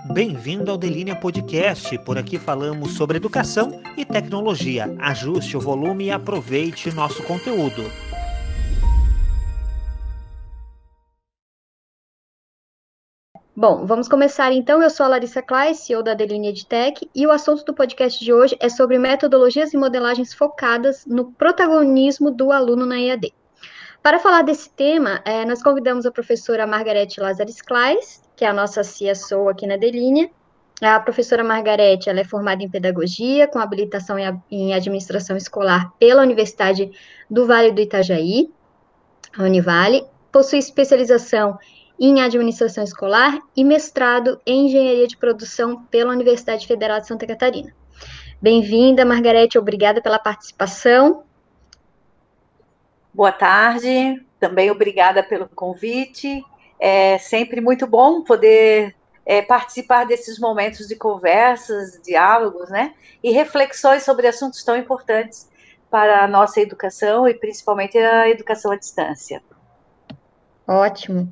Bem-vindo ao Delinea Podcast. Por aqui falamos sobre educação e tecnologia. Ajuste o volume e aproveite nosso conteúdo. Bom, vamos começar então. Eu sou a Larissa Claes, CEO da Delinea EdTech, e o assunto do podcast de hoje é sobre metodologias e modelagens focadas no protagonismo do aluno na EAD. Para falar desse tema, nós convidamos a professora Margarete Lazares Claes, que é a nossa CSO aqui na Delinea. A professora Margarete, ela é formada em Pedagogia, com habilitação em Administração Escolar pela Universidade do Vale do Itajaí, a Univale, possui especialização em Administração Escolar e mestrado em Engenharia de Produção pela Universidade Federal de Santa Catarina. Bem-vinda, Margarete, obrigada pela participação. Boa tarde, também obrigada pelo convite. É sempre muito bom poder participar desses momentos de conversas, diálogos, né? E reflexões sobre assuntos tão importantes para a nossa educação e principalmente a educação à distância. Ótimo.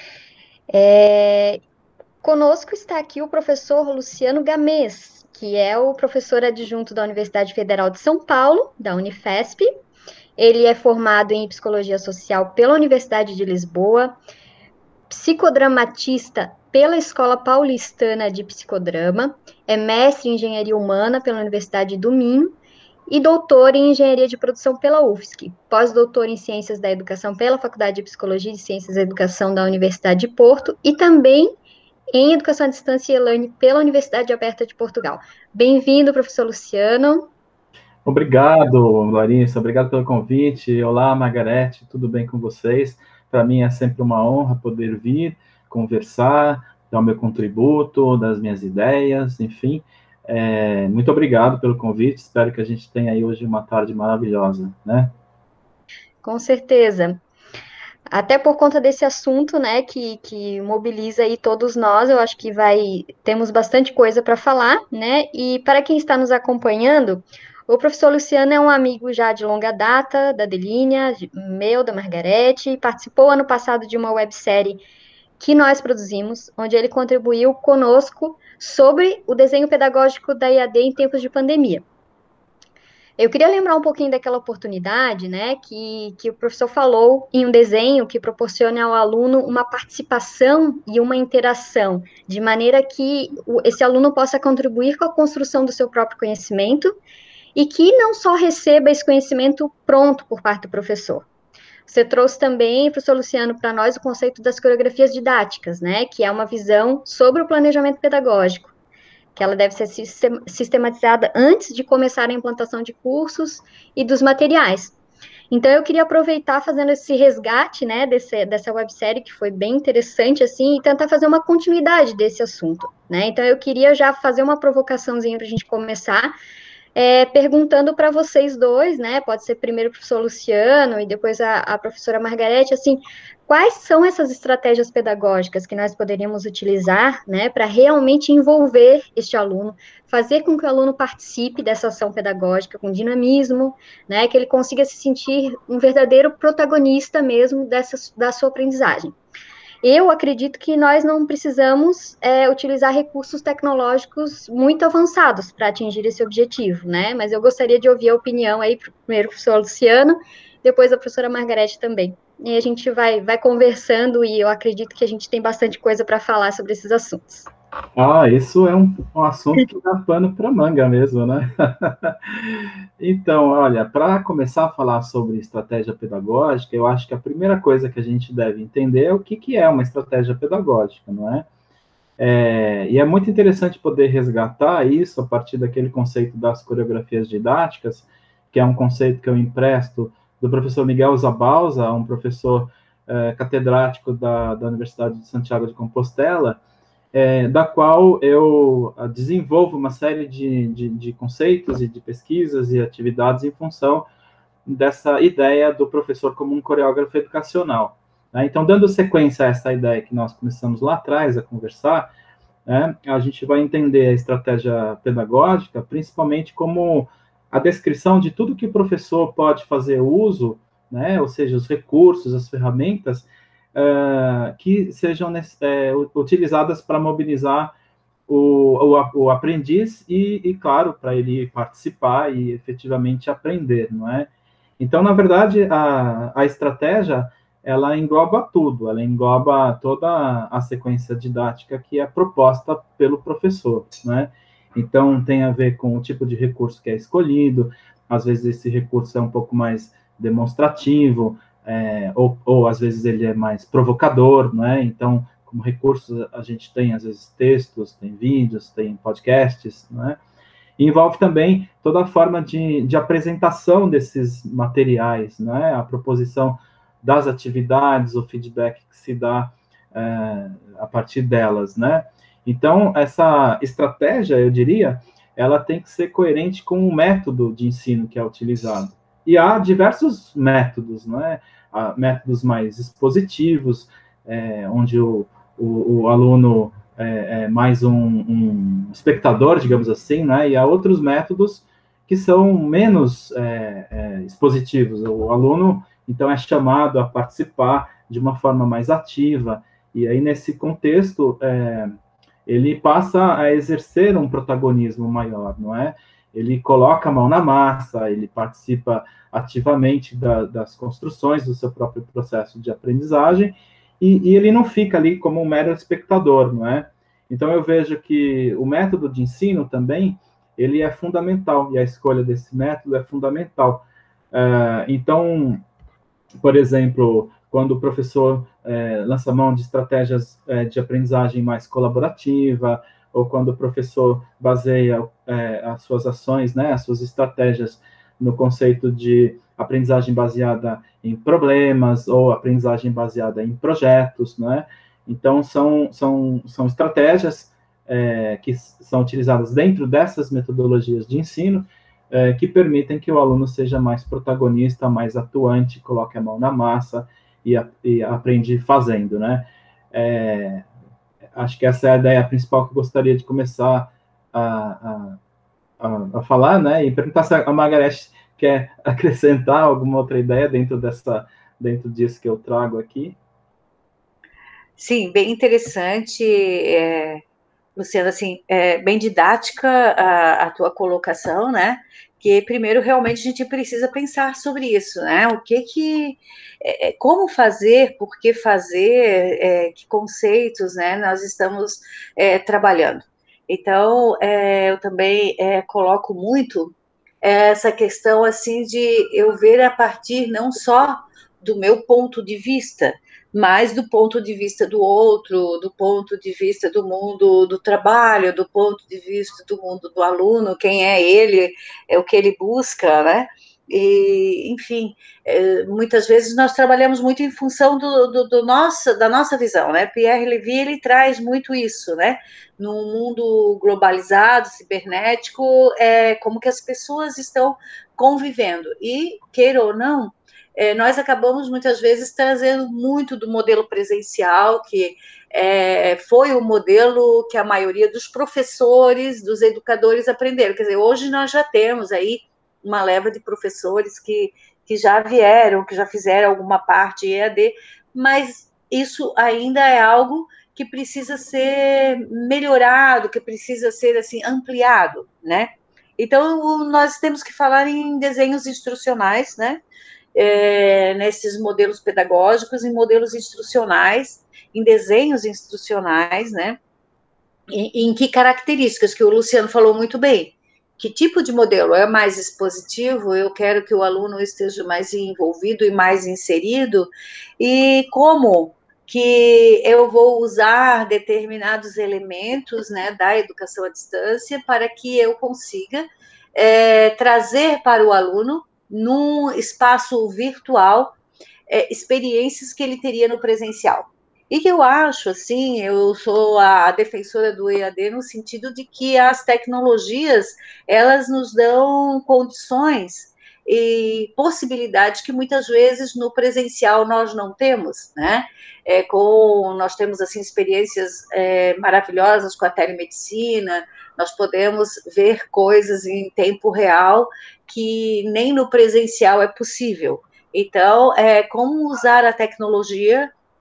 Conosco está aqui o professor Luciano Gamês, que é o professor adjunto da Universidade Federal de São Paulo, da Unifesp. Ele é formado em Psicologia Social pela Universidade de Lisboa, psicodramatista pela Escola Paulistana de Psicodrama, é mestre em Engenharia Humana pela Universidade do Minho e doutor em Engenharia de Produção pela UFSC, pós-doutor em Ciências da Educação pela Faculdade de Psicologia e Ciências da Educação da Universidade de Porto e também em Educação à Distância e E-Learning pela Universidade Aberta de Portugal. Bem-vindo, professor Luciano. Obrigado, Larissa, obrigado pelo convite. Olá, Margarete, tudo bem com vocês? Para mim é sempre uma honra poder vir, conversar, dar o meu contributo, das minhas ideias, enfim. Muito obrigado pelo convite, espero que a gente tenha aí hoje uma tarde maravilhosa, né? Com certeza. Até por conta desse assunto, né, que mobiliza aí todos nós, eu acho que temos bastante coisa para falar, né, e para quem está nos acompanhando, o professor Luciano é um amigo já de longa data, da Delinea, meu, da Margarete, participou ano passado de uma websérie que nós produzimos, onde ele contribuiu conosco sobre o desenho pedagógico da EAD em tempos de pandemia. Eu queria lembrar um pouquinho daquela oportunidade, né, que o professor falou em um desenho que proporciona ao aluno uma participação e uma interação, de maneira que esse aluno possa contribuir com a construção do seu próprio conhecimento e que não só receba esse conhecimento pronto por parte do professor. Você trouxe também, professor Luciano, para nós o conceito das coreografias didáticas, né, que é uma visão sobre o planejamento pedagógico, que ela deve ser sistematizada antes de começar a implantação de cursos e dos materiais. Então, eu queria aproveitar fazendo esse resgate, né, dessa websérie, que foi bem interessante, assim, e tentar fazer uma continuidade desse assunto, né? Então, eu queria já fazer uma provocaçãozinha para a gente começar, perguntando para vocês dois, né, pode ser primeiro o professor Luciano e depois a professora Margarete, assim, quais são essas estratégias pedagógicas que nós poderíamos utilizar, né, para realmente envolver este aluno, fazer com que o aluno participe dessa ação pedagógica com dinamismo, né, que ele consiga se sentir um verdadeiro protagonista mesmo da sua aprendizagem. Eu acredito que nós não precisamos utilizar recursos tecnológicos muito avançados para atingir esse objetivo, né? Mas eu gostaria de ouvir a opinião aí, primeiro do professor Luciano, depois da professora Margarete também. E a gente vai conversando e eu acredito que a gente tem bastante coisa para falar sobre esses assuntos. Isso é um assunto que dá pano para manga mesmo, né? Então, olha, para começar a falar sobre estratégia pedagógica, eu acho que a primeira coisa que a gente deve entender é o que é uma estratégia pedagógica, não é? E é muito interessante poder resgatar isso a partir daquele conceito das coreografias didáticas, que é um conceito que eu empresto do professor Miguel Zabalza, um professor catedrático da Universidade de Santiago de Compostela, da qual eu desenvolvo uma série de conceitos e de pesquisas e atividades em função dessa ideia do professor como um coreógrafo educacional, né? Então, dando sequência a essa ideia que nós começamos lá atrás a conversar, né, a gente vai entender a estratégia pedagógica principalmente como a descrição de tudo que o professor pode fazer uso, né, ou seja, os recursos, as ferramentas, que sejam utilizadas para mobilizar o aprendiz e, claro, para ele participar e efetivamente aprender, não é? Então, na verdade, a estratégia, ela engloba tudo, ela engloba toda a sequência didática que é proposta pelo professor, né? Então, tem a ver com o tipo de recurso que é escolhido, às vezes esse recurso é um pouco mais demonstrativo, ou às vezes ele é mais provocador, né? Então, como recursos, a gente tem, às vezes, textos, tem vídeos, tem podcasts, né? E envolve também toda a forma de apresentação desses materiais, né? A proposição das atividades, o feedback que se dá a partir delas, né? Então, essa estratégia, eu diria, ela tem que ser coerente com o método de ensino que é utilizado. E há diversos métodos, né? Há métodos mais expositivos, onde o aluno é mais um espectador, digamos assim, né? E há outros métodos que são menos expositivos. O aluno, então, é chamado a participar de uma forma mais ativa, e aí, nesse contexto, ele passa a exercer um protagonismo maior, não é? Ele coloca a mão na massa, ele participa ativamente das construções do seu próprio processo de aprendizagem, e ele não fica ali como um mero espectador, não é? Então, eu vejo que o método de ensino também, ele é fundamental, e a escolha desse método é fundamental. Então, por exemplo, quando o professor lança mão de estratégias de aprendizagem mais colaborativa, ou quando o professor baseia as suas ações, né, as suas estratégias no conceito de aprendizagem baseada em problemas, ou aprendizagem baseada em projetos, né? Então, são estratégias que são utilizadas dentro dessas metodologias de ensino, que permitem que o aluno seja mais protagonista, mais atuante, coloque a mão na massa e aprende fazendo, né? Acho que essa é a ideia principal que eu gostaria de começar a falar, né? E perguntar se a Margareth quer acrescentar alguma outra ideia dentro disso que eu trago aqui. Sim, bem interessante, Luciana, assim, bem didática a tua colocação, né? Que primeiro realmente a gente precisa pensar sobre isso, né? Como fazer, por que fazer, que conceitos, né? Nós estamos trabalhando. Então, eu também coloco muito essa questão assim de eu ver a partir não só do meu ponto de vista, mas do ponto de vista do outro, do ponto de vista do mundo do trabalho, do ponto de vista do mundo do aluno, quem é ele, é o que ele busca, né? E, enfim, muitas vezes nós trabalhamos muito em função da nossa visão, né? Pierre Levy, ele traz muito isso, né? Num mundo globalizado, cibernético, como que as pessoas estão convivendo. E, queira ou não, nós acabamos muitas vezes trazendo muito do modelo presencial, que foi o modelo que a maioria dos professores, dos educadores aprenderam. Quer dizer, hoje nós já temos aí uma leva de professores que já vieram, que já fizeram alguma parte EAD, mas isso ainda é algo que precisa ser melhorado, que precisa ser assim ampliado, né? Então, nós temos que falar em desenhos instrucionais, né? Nesses modelos pedagógicos, em modelos instrucionais, em desenhos instrucionais, né? Em que características, que o Luciano falou muito bem. Que tipo de modelo? É mais expositivo? Eu quero que o aluno esteja mais envolvido e mais inserido? E como que eu vou usar determinados elementos, né, da educação à distância para que eu consiga trazer para o aluno, num espaço virtual, experiências que ele teria no presencial. E que eu acho, assim, eu sou a defensora do EAD no sentido de que as tecnologias, elas nos dão condições e possibilidades que muitas vezes no presencial nós não temos, né? Nós temos, assim, experiências maravilhosas com a telemedicina, nós podemos ver coisas em tempo real que nem no presencial é possível. Então, como usar a tecnologia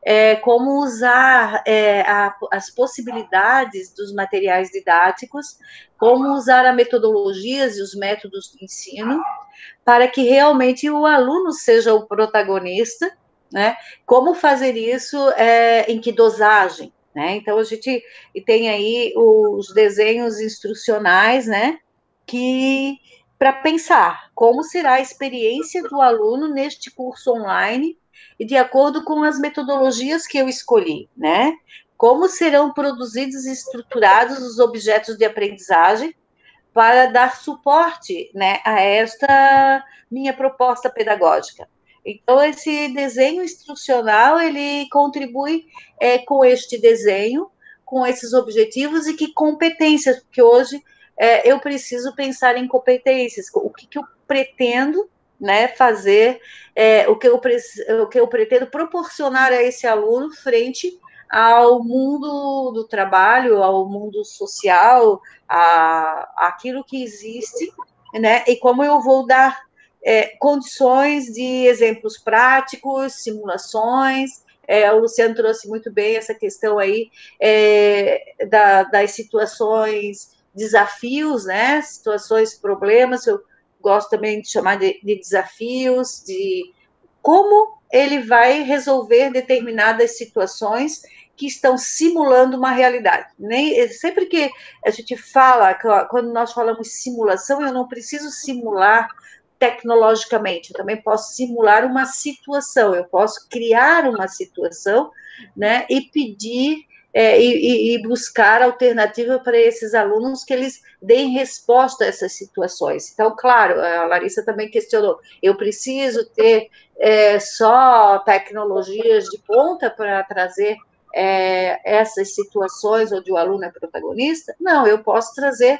como usar as possibilidades dos materiais didáticos, como usar as metodologias e os métodos de ensino, para que realmente o aluno seja o protagonista, né? Como fazer isso, em que dosagem, né? Então, a gente tem aí os desenhos instrucionais, né? Que para pensar como será a experiência do aluno neste curso online e de acordo com as metodologias que eu escolhi, né? Como serão produzidos e estruturados os objetos de aprendizagem para dar suporte, né, a esta minha proposta pedagógica. Então, esse desenho instrucional, ele contribui com este desenho, com esses objetivos e que competências, porque hoje eu preciso pensar em competências, o que eu pretendo, né, fazer, o que eu pretendo proporcionar a esse aluno frente ao mundo do trabalho, ao mundo social, aquilo que existe, né? E como eu vou dar condições de exemplos práticos, simulações. O Luciano trouxe muito bem essa questão aí das situações, desafios, né? Situações, problemas. Eu gosto também de chamar de desafios, de como ele vai resolver determinadas situações que estão simulando uma realidade. Sempre que a gente fala, quando nós falamos simulação, eu não preciso simular tecnologicamente, eu também posso simular uma situação, eu posso criar uma situação, né, e pedir e buscar alternativa para esses alunos que eles deem resposta a essas situações. Então, claro, a Larissa também questionou, eu preciso ter só tecnologias de ponta para trazer essas situações onde o aluno é protagonista? Não, eu posso trazer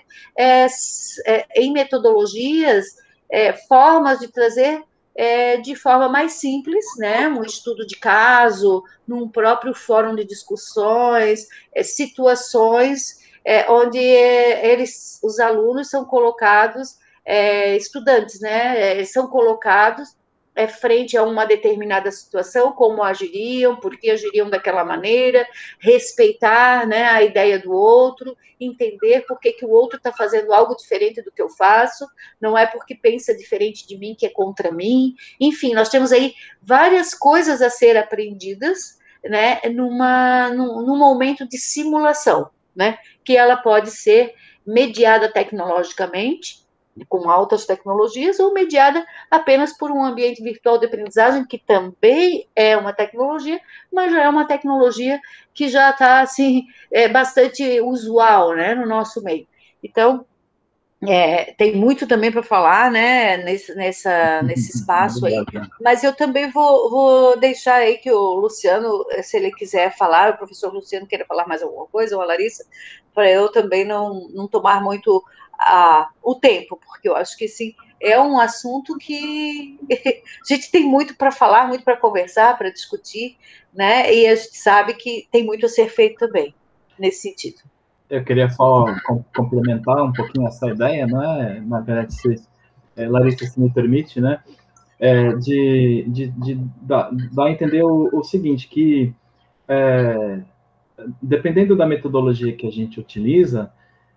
em metodologias, formas de trazer de forma mais simples, né? Um estudo de caso, num próprio fórum de discussões, situações onde os alunos são colocados, estudantes, né? São colocados frente a uma determinada situação, como agiriam, por que agiriam daquela maneira, respeitar, né, a ideia do outro, entender por que o outro está fazendo algo diferente do que eu faço, não é porque pensa diferente de mim que é contra mim. Enfim, nós temos aí várias coisas a ser aprendidas, né, num momento de simulação, né, que ela pode ser mediada tecnologicamente, com altas tecnologias, ou mediada apenas por um ambiente virtual de aprendizagem, que também é uma tecnologia, mas já é uma tecnologia que já está assim, bastante usual, né, no nosso meio. Então, tem muito também para falar, né, nesse espaço aí, mas eu também vou deixar aí que o Luciano, se ele quiser falar, o professor Luciano queira falar mais alguma coisa, ou a Larissa, para eu também não tomar muito o tempo, porque eu acho que, sim, é um assunto que a gente tem muito para falar, muito para conversar, para discutir, né, e a gente sabe que tem muito a ser feito também, nesse sentido. Eu queria só complementar um pouquinho essa ideia, né? Na verdade, Larissa, se me permite, né? De dar a entender o seguinte, que dependendo da metodologia que a gente utiliza,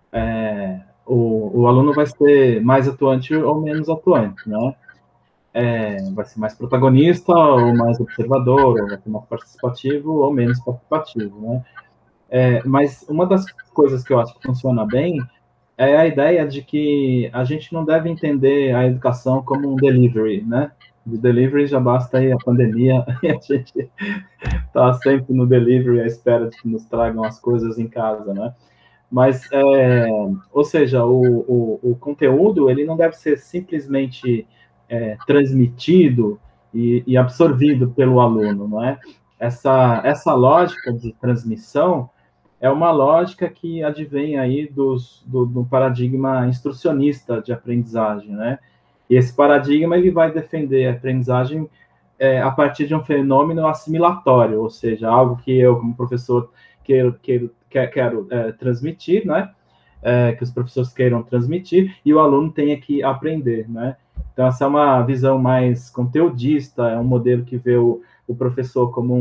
o aluno vai ser mais atuante ou menos atuante, né? Vai ser mais protagonista ou mais observador, ou vai ser mais participativo ou menos participativo, né? Mas uma das coisas que eu acho que funciona bem é a ideia de que a gente não deve entender a educação como um delivery, né? De delivery já basta aí a pandemia, e a gente está sempre no delivery à espera de que nos tragam as coisas em casa, né? Mas, ou seja, o conteúdo, ele não deve ser simplesmente transmitido e absorvido pelo aluno, não é? Essa lógica de transmissão é uma lógica que advém aí do paradigma instrucionista de aprendizagem, né? E esse paradigma, ele vai defender a aprendizagem a partir de um fenômeno assimilatório, ou seja, algo que eu, como professor, quero transmitir, né? Que os professores queiram transmitir, e o aluno tenha que aprender, né? Então, essa é uma visão mais conteudista, é um modelo que vê o professor como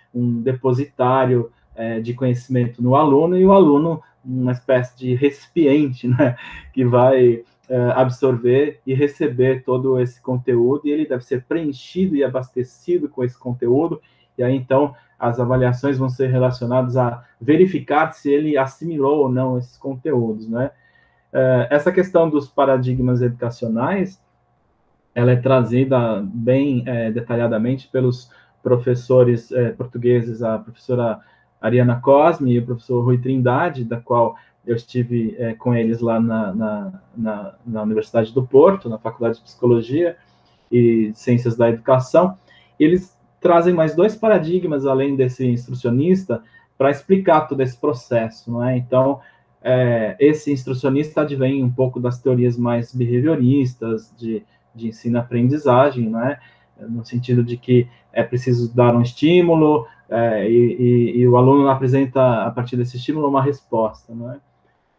um depositário de conhecimento no aluno, e o aluno uma espécie de recipiente, né, que vai absorver e receber todo esse conteúdo, e ele deve ser preenchido e abastecido com esse conteúdo, e aí, então, as avaliações vão ser relacionadas a verificar se ele assimilou ou não esses conteúdos, né? Essa questão dos paradigmas educacionais, ela é trazida bem detalhadamente pelos professores portugueses, a professora Ariana Cosme e o professor Rui Trindade, da qual eu estive com eles lá na Universidade do Porto, na Faculdade de Psicologia e Ciências da Educação. Eles trazem mais 2 paradigmas, além desse instrucionista, para explicar todo esse processo, não é? Então, esse instrucionista advém um pouco das teorias mais behavioristas, de ensino-aprendizagem, não é? No sentido de que é preciso dar um estímulo e o aluno apresenta, a partir desse estímulo, uma resposta, não é?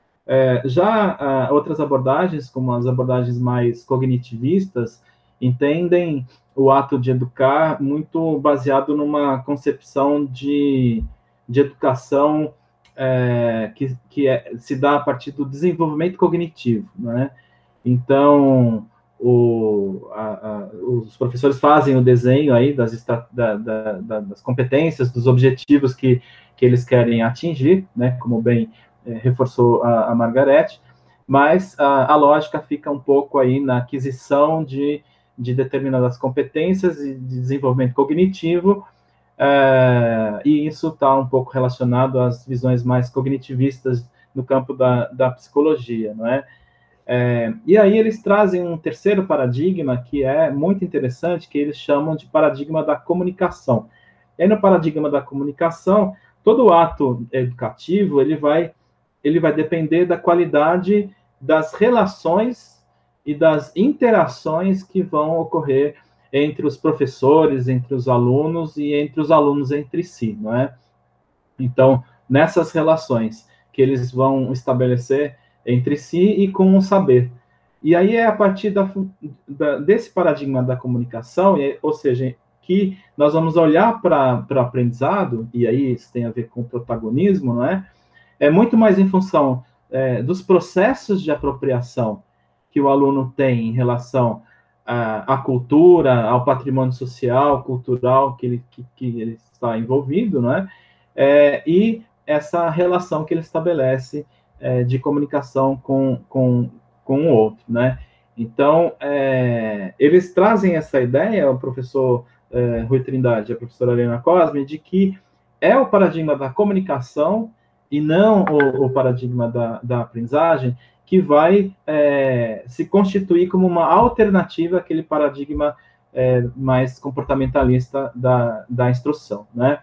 Já outras abordagens, como as abordagens mais cognitivistas, entendem o ato de educar muito baseado numa concepção de educação que se dá a partir do desenvolvimento cognitivo, né? Então, os professores fazem o desenho aí das competências, dos objetivos que eles querem atingir, né? Como bem reforçou a Margarete, mas a lógica fica um pouco aí na aquisição de determinadas competências e de desenvolvimento cognitivo, e isso está um pouco relacionado às visões mais cognitivistas no campo da psicologia, não é? E aí eles trazem um terceiro paradigma que é muito interessante, que eles chamam de paradigma da comunicação. E aí no paradigma da comunicação, todo ato educativo, ele vai depender da qualidade das relações e das interações que vão ocorrer entre os professores, entre os alunos e entre os alunos entre si, não é? Então, nessas relações que eles vão estabelecer entre si e com o saber. E aí é a partir desse paradigma da comunicação, ou seja, que nós vamos olhar para o aprendizado, e aí isso tem a ver com o protagonismo, não é? É muito mais em função dos processos de apropriação que o aluno tem em relação à cultura, ao patrimônio social, cultural que ele está envolvido, não é? E essa relação que ele estabelece de comunicação com o outro, né? Então, eles trazem essa ideia, o professor Rui Trindade e a professora Helena Cosme, de que é o paradigma da comunicação e não o paradigma da aprendizagem que vai se constituir como uma alternativa àquele paradigma mais comportamentalista da instrução, né?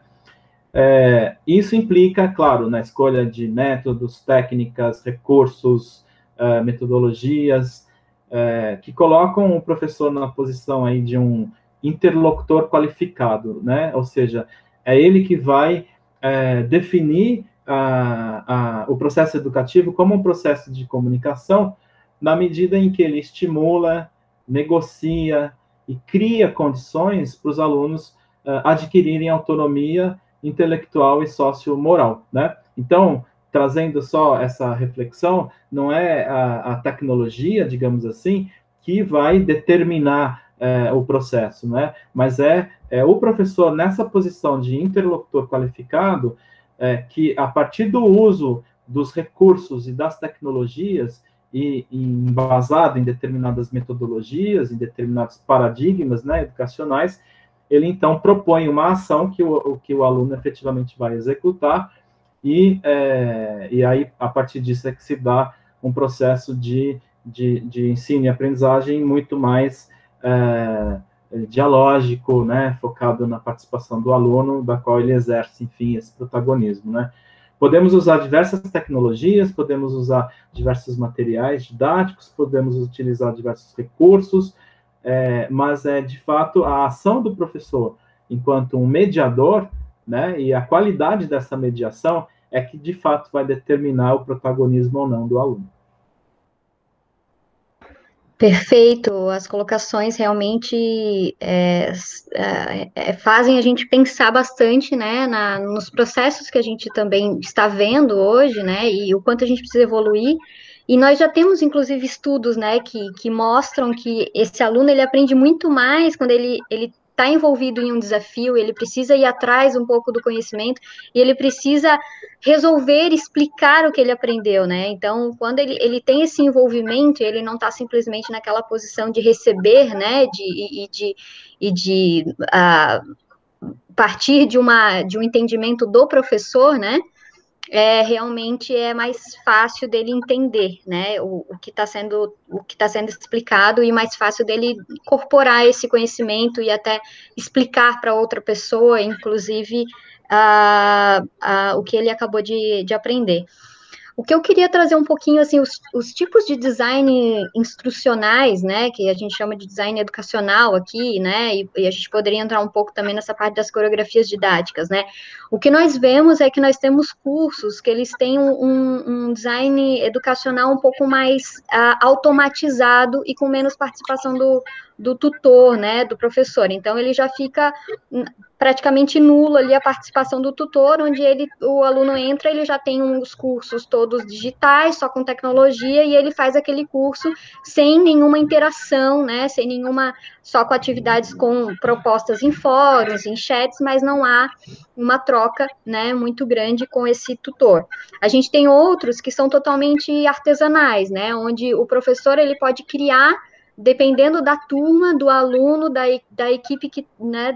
Isso implica, claro, na escolha de métodos, técnicas, recursos, metodologias, que colocam o professor na posição aí de um interlocutor qualificado, né? Ou seja, é ele que vai definir o processo educativo como um processo de comunicação, na medida em que ele estimula, negocia e cria condições para os alunos adquirirem autonomia intelectual e sociomoral, né? Então, trazendo só essa reflexão, não é a tecnologia, digamos assim, que vai determinar o processo, né? Mas é o professor nessa posição de interlocutor qualificado que, a partir do uso dos recursos e das tecnologias e embasado em determinadas metodologias, em determinados paradigmas, né, educacionais, ele, então, propõe uma ação que o aluno efetivamente vai executar e aí, a partir disso, é que se dá um processo de ensino e aprendizagem muito mais dialógico, né, focado na participação do aluno, da qual ele exerce, enfim, esse protagonismo, né. Podemos usar diversas tecnologias, podemos usar diversos materiais didáticos, podemos utilizar diversos recursos, mas de fato, a ação do professor enquanto um mediador, né, e a qualidade dessa mediação é que, de fato, vai determinar o protagonismo ou não do aluno. Perfeito, as colocações realmente fazem a gente pensar bastante, né, nos processos que a gente também está vendo hoje, né, e o quanto a gente precisa evoluir. E nós já temos, inclusive, estudos, né, que mostram que esse aluno ele aprende muito mais quando ele está envolvido em um desafio, ele precisa ir atrás um pouco do conhecimento e ele precisa resolver explicar o que ele aprendeu, né? Então, quando ele tem esse envolvimento, ele não está simplesmente naquela posição de receber, né? Partir de um entendimento do professor, né? Realmente é mais fácil dele entender, né, o que está sendo explicado e mais fácil dele incorporar esse conhecimento e até explicar para outra pessoa, inclusive, o que ele acabou de aprender. O que eu queria trazer um pouquinho, assim, os tipos de design instrucionais, né, que a gente chama de design educacional aqui, né, e a gente poderia entrar um pouco também nessa parte das coreografias didáticas, né. O que nós vemos é que nós temos cursos que eles têm um design educacional um pouco mais automatizado e com menos participação do tutor, né, do professor. Então, ele já fica praticamente nulo ali a participação do tutor, onde o aluno entra, ele já tem os cursos todos digitais, só com tecnologia, e ele faz aquele curso sem nenhuma interação, né, só com atividades com propostas em fóruns, em chats, mas não há uma troca, né, muito grande com esse tutor. A gente tem outros que são totalmente artesanais, né, onde o professor, ele pode criar, dependendo da turma, do aluno, da equipe, né,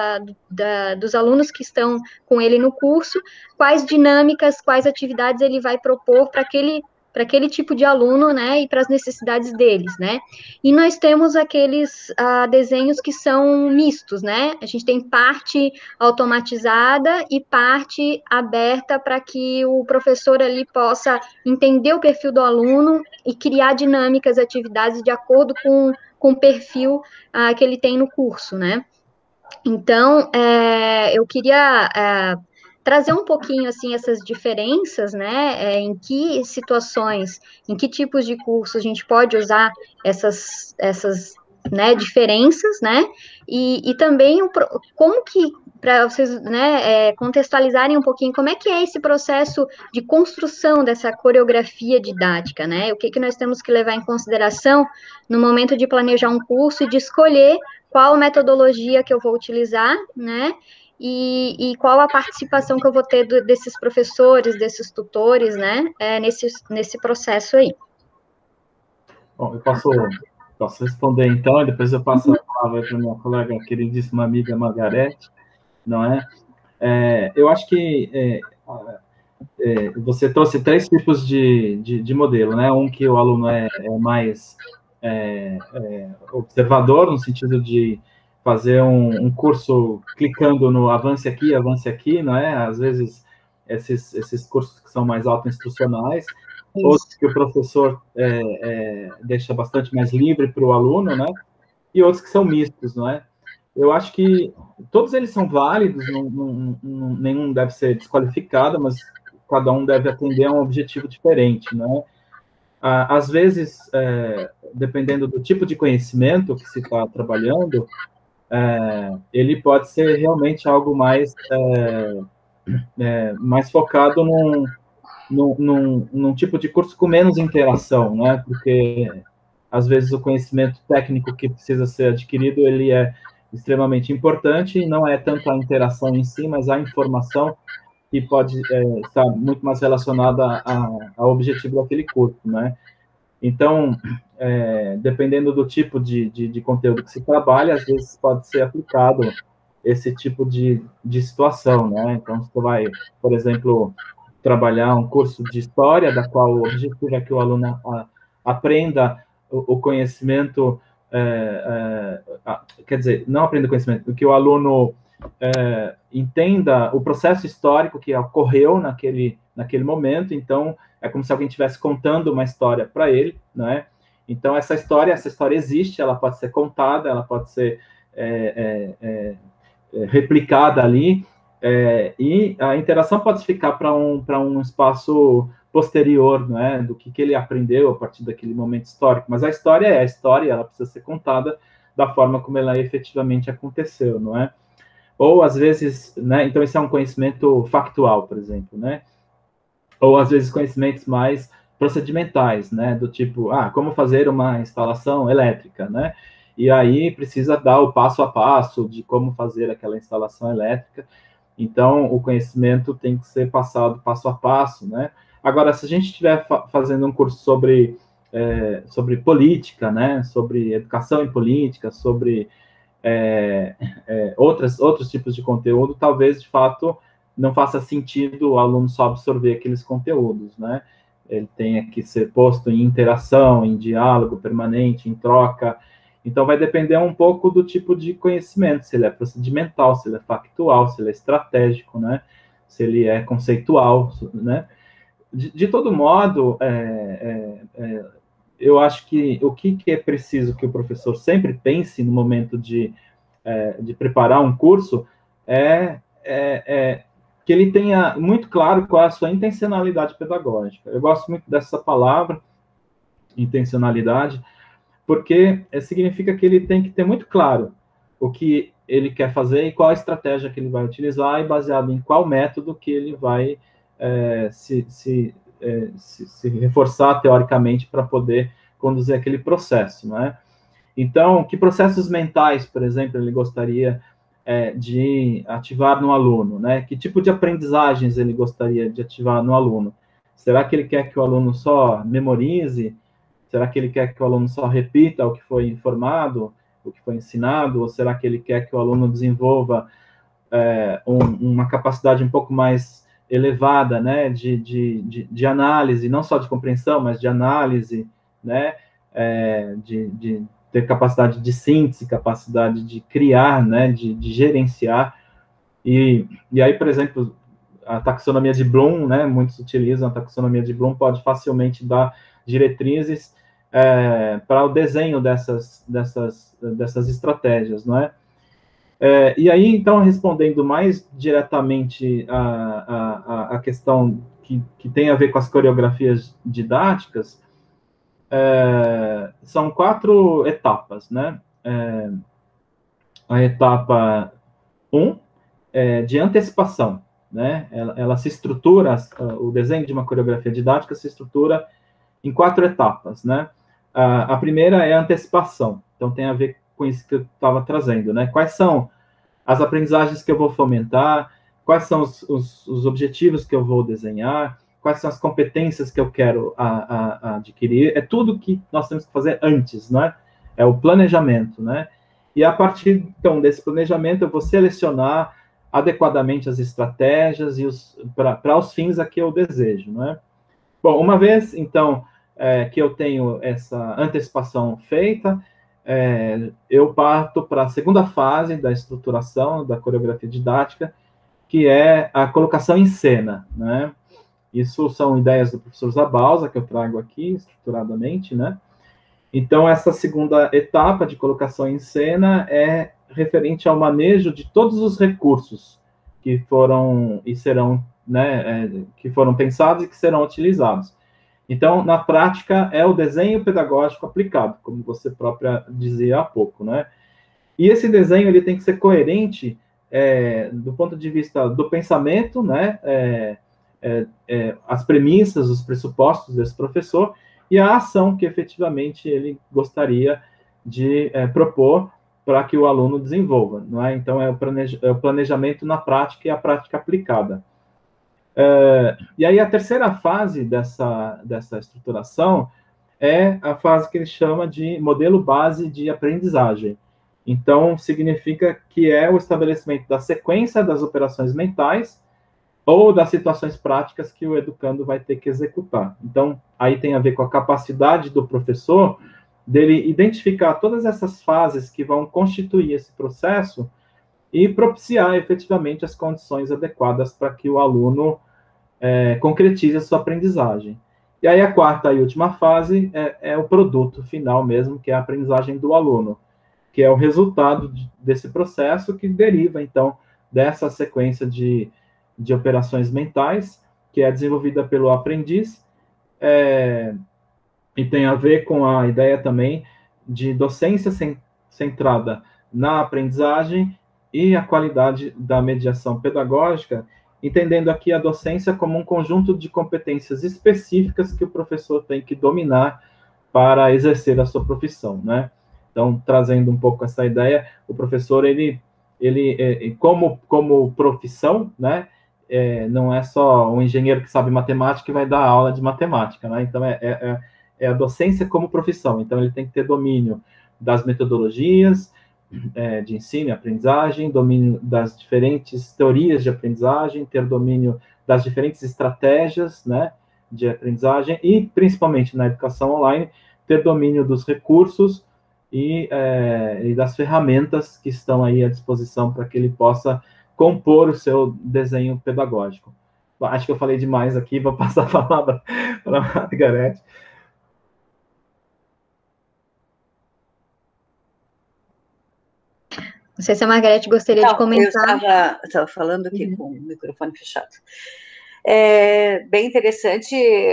dos alunos que estão com ele no curso, quais dinâmicas, quais atividades ele vai propor para aquele tipo de aluno, né, e para as necessidades deles, né. E nós temos aqueles desenhos que são mistos, né, a gente tem parte automatizada e parte aberta para que o professor ali possa entender o perfil do aluno e criar dinâmicas, atividades de acordo com o perfil que ele tem no curso, né. Então, eu queria trazer um pouquinho, assim, essas diferenças, né, em que situações, em que tipos de cursos a gente pode usar essas né, diferenças, né, e também como que, para vocês, né, contextualizarem um pouquinho, como é que é esse processo de construção dessa coreografia didática, né, o que nós temos que levar em consideração no momento de planejar um curso e de escolher qual metodologia que eu vou utilizar, né, e qual a participação que eu vou ter desses professores, desses tutores, né, nesse processo aí. Bom, eu posso responder então, e depois eu passo a palavra para minha colega, queridíssima amiga Margarete, não é? Eu acho que você trouxe 3 tipos de modelo, né? Um que o aluno é mais observador, no sentido de fazer um curso clicando no avance aqui, não é? Às vezes, esses cursos que são mais autoinstrucionais, outros que o professor deixa bastante mais livre para o aluno, né? E outros que são mistos, não é? Eu acho que todos eles são válidos, nenhum deve ser desqualificado, mas cada um deve atender a um objetivo diferente, né? Às vezes, dependendo do tipo de conhecimento que se está trabalhando, ele pode ser realmente algo mais focado num tipo de curso com menos interação, né? Porque às vezes o conhecimento técnico que precisa ser adquirido, ele é extremamente importante, e não é tanto a interação em si, mas a informação que pode estar muito mais relacionada ao objetivo daquele curso, né? Então, dependendo do tipo de conteúdo que se trabalha, às vezes pode ser aplicado esse tipo de situação, né? Então, você vai, por exemplo, trabalhar um curso de história, da qual o objetivo é que o aluno aprenda o conhecimento, quer dizer, não aprenda o conhecimento, que o aluno entenda o processo histórico que ocorreu naquele momento. Então, é como se alguém estivesse contando uma história para ele, né? Então, essa história existe, ela pode ser contada, ela pode ser replicada ali, e a interação pode ficar para um espaço posterior, não é, do que ele aprendeu a partir daquele momento histórico, mas a história é a história, ela precisa ser contada da forma como ela efetivamente aconteceu, não é? Ou, às vezes, né, então esse é um conhecimento factual, por exemplo, né? Ou, às vezes, conhecimentos mais procedimentais, né, do tipo, como fazer uma instalação elétrica, né? E aí precisa dar o passo a passo de como fazer aquela instalação elétrica. Então, o conhecimento tem que ser passado passo a passo, né? Agora, se a gente estiver fazendo um curso sobre política, né? Sobre educação e política, sobre outros tipos de conteúdo, talvez, de fato, não faça sentido o aluno só absorver aqueles conteúdos, né? Ele tenha que ser posto em interação, em diálogo permanente, em troca. Então, vai depender um pouco do tipo de conhecimento, se ele é procedimental, se ele é factual, se ele é estratégico, né? Se ele é conceitual, né? De todo modo, eu acho que o que é preciso que o professor sempre pense no momento de preparar um curso é que ele tenha muito claro qual é a sua intencionalidade pedagógica. Eu gosto muito dessa palavra, intencionalidade, porque significa que ele tem que ter muito claro o que ele quer fazer e qual a estratégia que ele vai utilizar, e baseado em qual método que ele vai se reforçar teoricamente para poder conduzir aquele processo, né? Então, que processos mentais, por exemplo, ele gostaria de ativar no aluno, né? Que tipo de aprendizagens ele gostaria de ativar no aluno? Será que ele quer que o aluno só memorize? Será que ele quer que o aluno só repita o que foi informado, o que foi ensinado? Ou será que ele quer que o aluno desenvolva uma capacidade um pouco mais elevada, né, de análise, não só de compreensão, mas de análise, né, de ter capacidade de síntese, capacidade de criar, né, de gerenciar. E aí, por exemplo, a taxonomia de Bloom, né, muitos utilizam a taxonomia de Bloom, pode facilmente dar diretrizes para o desenho dessas estratégias, não é? E aí, então, respondendo mais diretamente a questão que tem a ver com as coreografias didáticas, são 4 etapas, né? A etapa 1 é de antecipação, né? Ela se estrutura, o desenho de uma coreografia didática se estrutura em 4 etapas, né? A primeira é a antecipação, então tem a ver com isso que eu estava trazendo, né? Quais são as aprendizagens que eu vou fomentar, quais são os objetivos que eu vou desenhar, quais são as competências que eu quero adquirir, é tudo que nós temos que fazer antes, né? É o planejamento, né? E a partir, então, desse planejamento, eu vou selecionar adequadamente as estratégias para os fins a que eu desejo, né? Bom, uma vez, então, que eu tenho essa antecipação feita, eu parto para a segunda fase da estruturação da coreografia didática, que é a colocação em cena, né? Isso são ideias do professor Zabalza, que eu trago aqui estruturadamente, né? Então, essa segunda etapa de colocação em cena é referente ao manejo de todos os recursos que foram e serão, né, que foram pensados e que serão utilizados. Então, na prática, é o desenho pedagógico aplicado, como você própria dizia há pouco, né? E esse desenho ele tem que ser coerente do ponto de vista do pensamento, né? As premissas, os pressupostos desse professor e a ação que efetivamente ele gostaria de propor para que o aluno desenvolva, não é? Então, é o planejamento na prática e a prática aplicada. E aí, a terceira fase dessa estruturação é a fase que ele chama de modelo base de aprendizagem. Então, significa que é o estabelecimento da sequência das operações mentais ou das situações práticas que o educando vai ter que executar. Então, aí tem a ver com a capacidade do professor dele identificar todas essas fases que vão constituir esse processo e propiciar efetivamente as condições adequadas para que o aluno concretize a sua aprendizagem. E aí a quarta e última fase é o produto final mesmo, que é a aprendizagem do aluno, que é o resultado desse processo que deriva, então, dessa sequência de operações mentais, que é desenvolvida pelo aprendiz e tem a ver com a ideia também de docência centrada na aprendizagem e a qualidade da mediação pedagógica, entendendo aqui a docência como um conjunto de competências específicas que o professor tem que dominar para exercer a sua profissão, né? Então, trazendo um pouco essa ideia, o professor, ele como profissão, né, não é só um engenheiro que sabe matemática e vai dar aula de matemática, né? Então, é a docência como profissão. Então, ele tem que ter domínio das metodologias de ensino e aprendizagem, domínio das diferentes teorias de aprendizagem, ter domínio das diferentes estratégias, né, de aprendizagem e, principalmente na educação online, ter domínio dos recursos e das ferramentas que estão aí à disposição para que ele possa compor o seu desenho pedagógico. Bom, acho que eu falei demais aqui, vou passar a palavra para a Margarete. Não sei se a Margarete gostaria de comentar. Eu estava falando aqui com o microfone fechado. Bem interessante,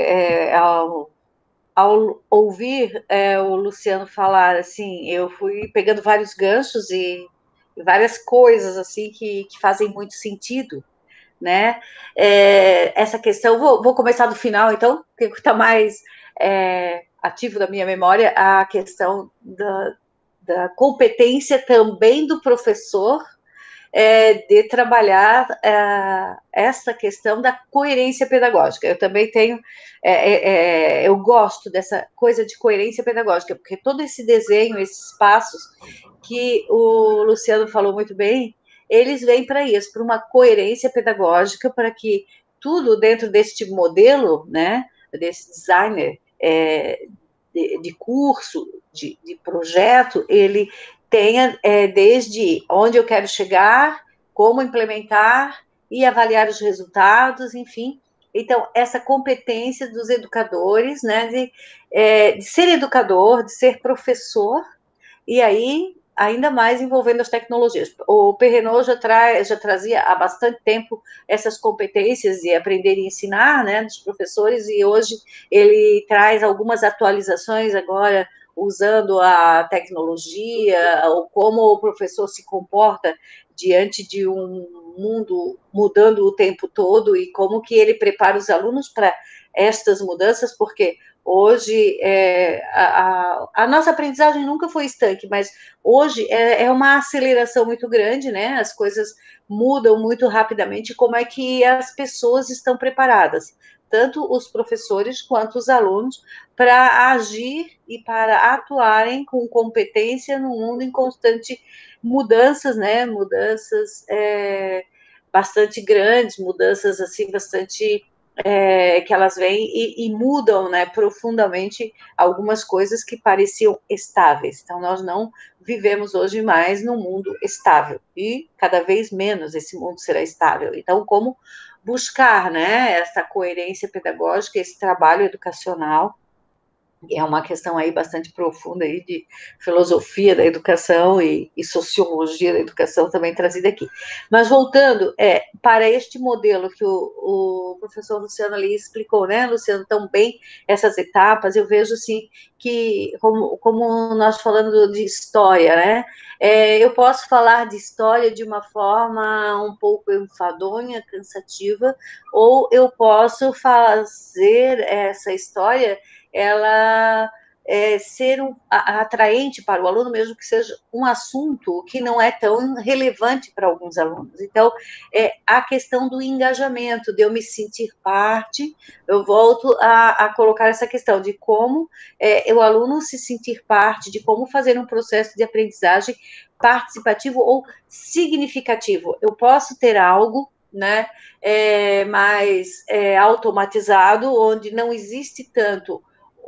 ao ouvir o Luciano falar, assim, eu fui pegando vários ganchos e várias coisas, assim, que fazem muito sentido, né? Essa questão, vou começar do final, então, porque está mais ativo da minha memória, a questão da competência também do professor de trabalhar essa questão da coerência pedagógica. Eu também tenho, eu gosto dessa coisa de coerência pedagógica, porque todo esse desenho, esses passos que o Luciano falou muito bem, eles vêm para isso, para uma coerência pedagógica, para que tudo dentro deste modelo, né, desse designer de curso, de projeto, ele tenha desde onde eu quero chegar, como implementar e avaliar os resultados, enfim. Então, essa competência dos educadores, né, de ser educador, de ser professor, e aí, ainda mais envolvendo as tecnologias. O Perrenot já trazia há bastante tempo essas competências de aprender e ensinar, né, dos professores, e hoje ele traz algumas atualizações agora, usando a tecnologia, ou como o professor se comporta diante de um mundo mudando o tempo todo, e como que ele prepara os alunos para estas mudanças, porque hoje a nossa aprendizagem nunca foi estanque, mas hoje é uma aceleração muito grande, né? As coisas mudam muito rapidamente. Como é que as pessoas estão preparadas, tanto os professores quanto os alunos, para agir e para atuarem com competência no mundo em constante mudanças, né? Mudanças bastante grandes, mudanças assim bastante que elas vêm e mudam, né, profundamente algumas coisas que pareciam estáveis. Então, nós não vivemos hoje mais num mundo estável, e cada vez menos esse mundo será estável. Então, como buscar, né, essa coerência pedagógica, esse trabalho educacional, é uma questão aí bastante profunda aí de filosofia da educação e sociologia da educação também trazida aqui. Mas voltando para este modelo que o professor Luciano ali explicou, né, Luciano, tão bem essas etapas, eu vejo assim que, como nós falando de história, né, eu posso falar de história de uma forma um pouco enfadonha, cansativa, ou eu posso fazer essa história ela ser atraente para o aluno, mesmo que seja um assunto que não é tão relevante para alguns alunos. Então, a questão do engajamento, de eu me sentir parte, eu volto a colocar essa questão de como o aluno se sentir parte, de como fazer um processo de aprendizagem participativo ou significativo. Eu posso ter algo, né, mais automatizado, onde não existe tanto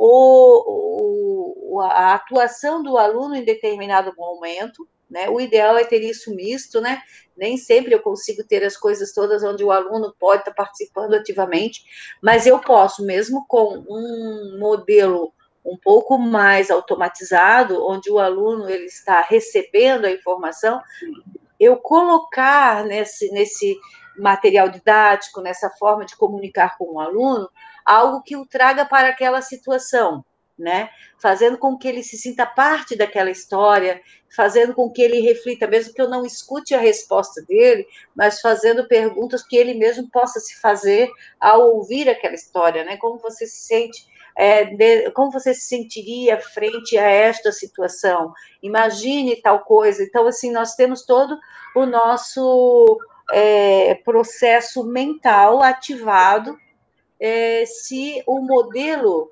a atuação do aluno em determinado momento, né? O ideal é ter isso misto, né? Nem sempre eu consigo ter as coisas todas onde o aluno pode estar participando ativamente, mas eu posso, mesmo com um modelo um pouco mais automatizado, onde o aluno ele está recebendo a informação, eu colocar nesse material didático, nessa forma de comunicar com o aluno, algo que o traga para aquela situação, né? Fazendo com que ele se sinta parte daquela história, fazendo com que ele reflita, mesmo que eu não escute a resposta dele, mas fazendo perguntas que ele mesmo possa se fazer ao ouvir aquela história, né? Como você se sente, como você se sentiria frente a esta situação? Imagine tal coisa. Então, assim, nós temos todo o nosso processo mental ativado se o modelo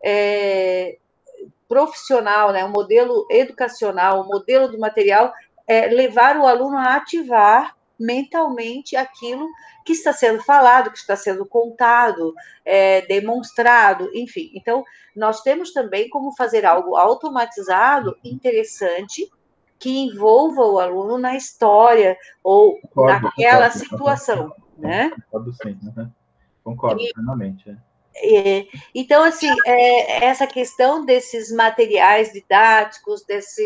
profissional, né, o modelo educacional, o modelo do material, levar o aluno a ativar mentalmente aquilo que está sendo falado, que está sendo contado, demonstrado, enfim. Então, nós temos também como fazer algo automatizado, interessante, que envolva o aluno na história ou naquela situação, né? Concordo sim, concordo plenamente. Então, assim, essa questão desses materiais didáticos,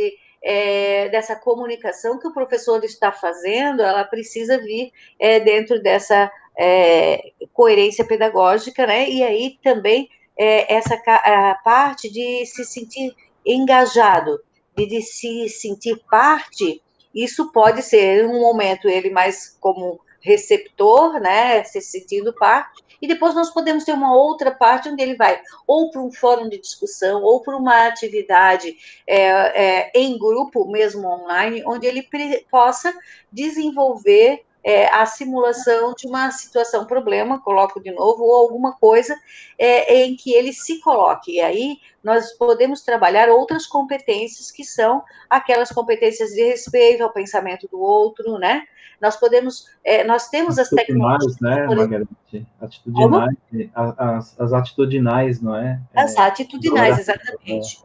dessa comunicação que o professor está fazendo, ela precisa vir dentro dessa coerência pedagógica, né? E aí também essa parte de se sentir engajado, de se sentir parte, isso pode ser, em um momento, ele mais como receptor, né? Se sentindo parte, e depois nós podemos ter uma outra parte onde ele vai ou para um fórum de discussão, ou para uma atividade em grupo, mesmo online, onde ele possa desenvolver a simulação de uma situação, problema, coloco de novo, ou alguma coisa em que ele se coloque. E aí nós podemos trabalhar outras competências, que são aquelas competências de respeito ao pensamento do outro, né? Nós temos as tecnologias... né, Margarete? Atitudinais, as atitudinais, não é? As atitudinais, exatamente.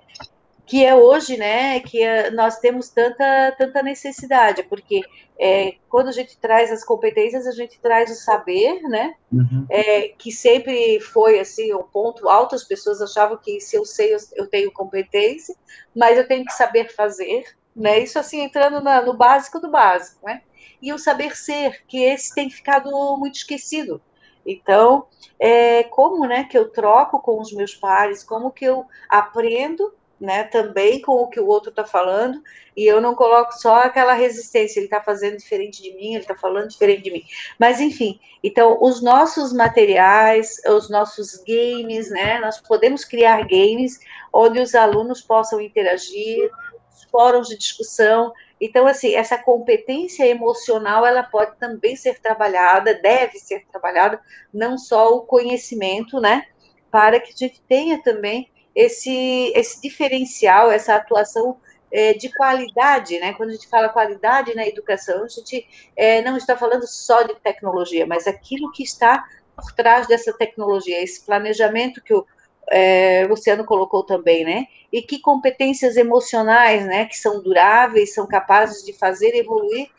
Que hoje, né, que nós temos tanta necessidade, porque quando a gente traz as competências, a gente traz o saber, né, que sempre foi, assim, um ponto alto. As pessoas achavam que se eu sei, eu tenho competência, mas eu tenho que saber fazer, né, isso assim, entrando no básico do básico, né, e o saber ser, que esse tem ficado muito esquecido. Então, como, né, que eu troco com os meus pares, como que eu aprendo, né, também com o que o outro está falando, e eu não coloco só aquela resistência, ele está fazendo diferente de mim, ele está falando diferente de mim. Mas, enfim, então, os nossos materiais, os nossos games, né, nós podemos criar games onde os alunos possam interagir, fóruns de discussão. Então, assim, essa competência emocional, ela pode também ser trabalhada, deve ser trabalhada, não só o conhecimento, né, para que a gente tenha também esse diferencial, essa atuação de qualidade, né? Quando a gente fala qualidade na educação, a gente não está falando só de tecnologia, mas aquilo que está por trás dessa tecnologia, esse planejamento que o Luciano colocou também, né? E que competências emocionais, né? Que são duráveis, são capazes de fazer evoluir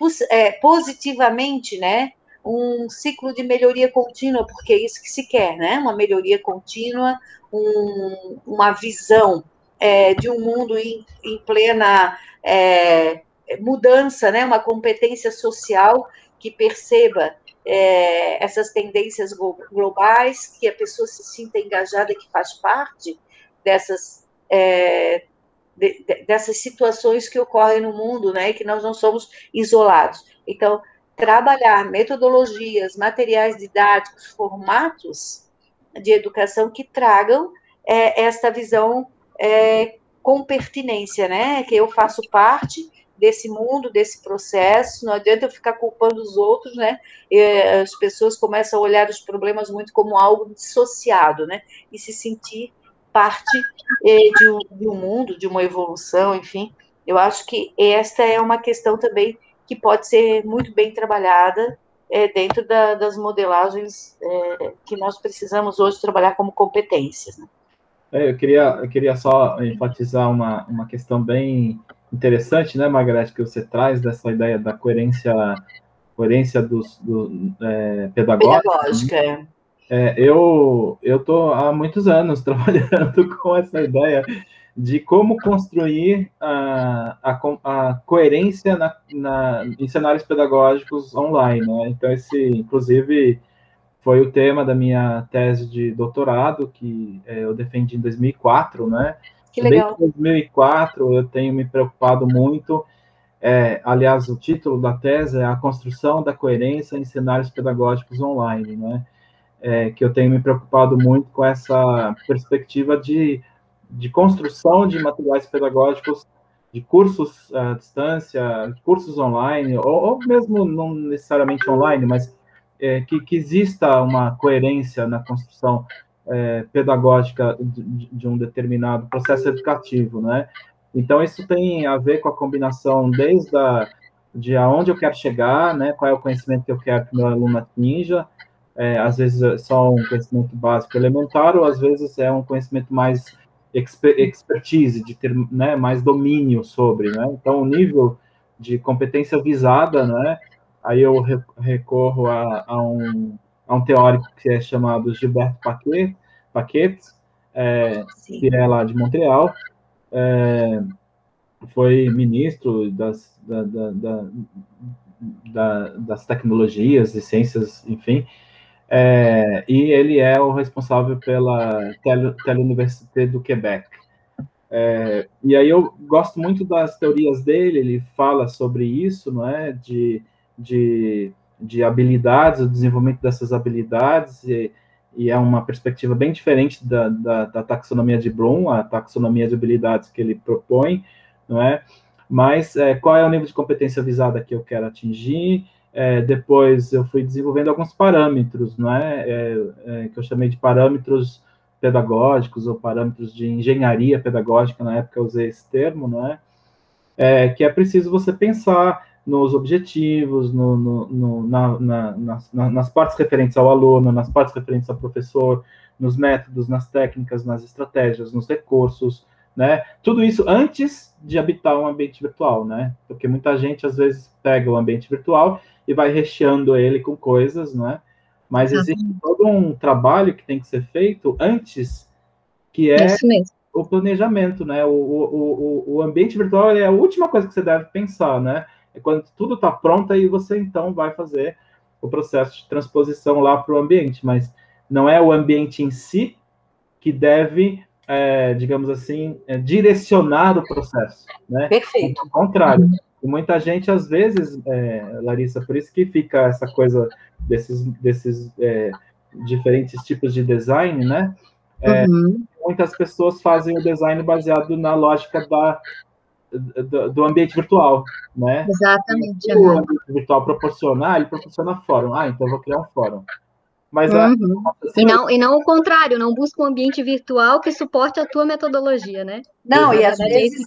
positivamente, né? Um ciclo de melhoria contínua, porque é isso que se quer, né? Uma melhoria contínua, uma visão de um mundo em plena mudança, né? Uma competência social que perceba essas tendências globais, que a pessoa se sinta engajada, que faz parte dessas situações que ocorrem no mundo, né? E que nós não somos isolados. Então, trabalhar metodologias, materiais didáticos, formatos de educação que tragam esta visão com pertinência, né? Que eu faço parte desse mundo, desse processo, não adianta eu ficar culpando os outros, né? As pessoas começam a olhar os problemas muito como algo dissociado, né? E se sentir parte de um mundo, de uma evolução, enfim. Eu acho que esta é uma questão também que pode ser muito bem trabalhada dentro das modelagens que nós precisamos hoje trabalhar como competências, né? Eu queria só enfatizar uma questão bem interessante, né, Margarete, que você traz dessa ideia da coerência pedagógica. Eu estou há muitos anos trabalhando com essa ideia de como construir a coerência em cenários pedagógicos online, né? Então, inclusive, foi o tema da minha tese de doutorado, que eu defendi em 2004, né? Que legal. Desde 2004 eu tenho me preocupado muito, aliás, o título da tese é A Construção da Coerência em Cenários Pedagógicos Online, né? Que eu tenho me preocupado muito com essa perspectiva de construção de materiais pedagógicos, de cursos à distância, cursos online, ou mesmo não necessariamente online, mas que exista uma coerência na construção pedagógica de um determinado processo educativo, né? Então, isso tem a ver com a combinação de aonde eu quero chegar, né? Qual é o conhecimento que eu quero que meu aluno atinja, às vezes é só um conhecimento básico elementar, ou às vezes é um conhecimento mais expertise, de ter, né, mais domínio sobre, né? Então, o nível de competência visada, né? Aí eu recorro a um teórico que é chamado Gilberto Paquet, que é lá de Montreal, foi ministro das tecnologias e ciências, enfim, e ele é o responsável pela Teleuniversité do Quebec. E aí eu gosto muito das teorias dele, ele fala sobre isso, não é? De habilidades, o desenvolvimento dessas habilidades, e é uma perspectiva bem diferente da taxonomia de Bloom, a taxonomia de habilidades que ele propõe, não é? Mas qual é o nível de competência visada que eu quero atingir? Depois eu fui desenvolvendo alguns parâmetros, não é? Que eu chamei de parâmetros pedagógicos ou parâmetros de engenharia pedagógica, na época eu usei esse termo, não é? Que é preciso você pensar nos objetivos, nas partes referentes ao aluno, nas partes referentes ao professor, nos métodos, nas técnicas, nas estratégias, nos recursos, né? Tudo isso antes de habitar um ambiente virtual, né? Porque muita gente, às vezes, pega o ambiente virtual e vai recheando ele com coisas, né? Mas existe todo um trabalho que tem que ser feito antes, que é o planejamento, né? O ambiente virtual é a última coisa que você deve pensar, né? É quando tudo está pronto, aí você, então, vai fazer o processo de transposição lá para o ambiente, mas não é o ambiente em si que deve, digamos assim, direcionar o processo, né? Perfeito. Ao contrário. E muita gente, às vezes, Larissa, por isso que fica essa coisa desses diferentes tipos de design, né? Muitas pessoas fazem o design baseado na lógica do ambiente virtual, né? Exatamente. O ambiente virtual ele proporciona fórum. Então eu vou criar um fórum. Mas e não o contrário, não busca um ambiente virtual que suporte a tua metodologia, né? Não, e às vezes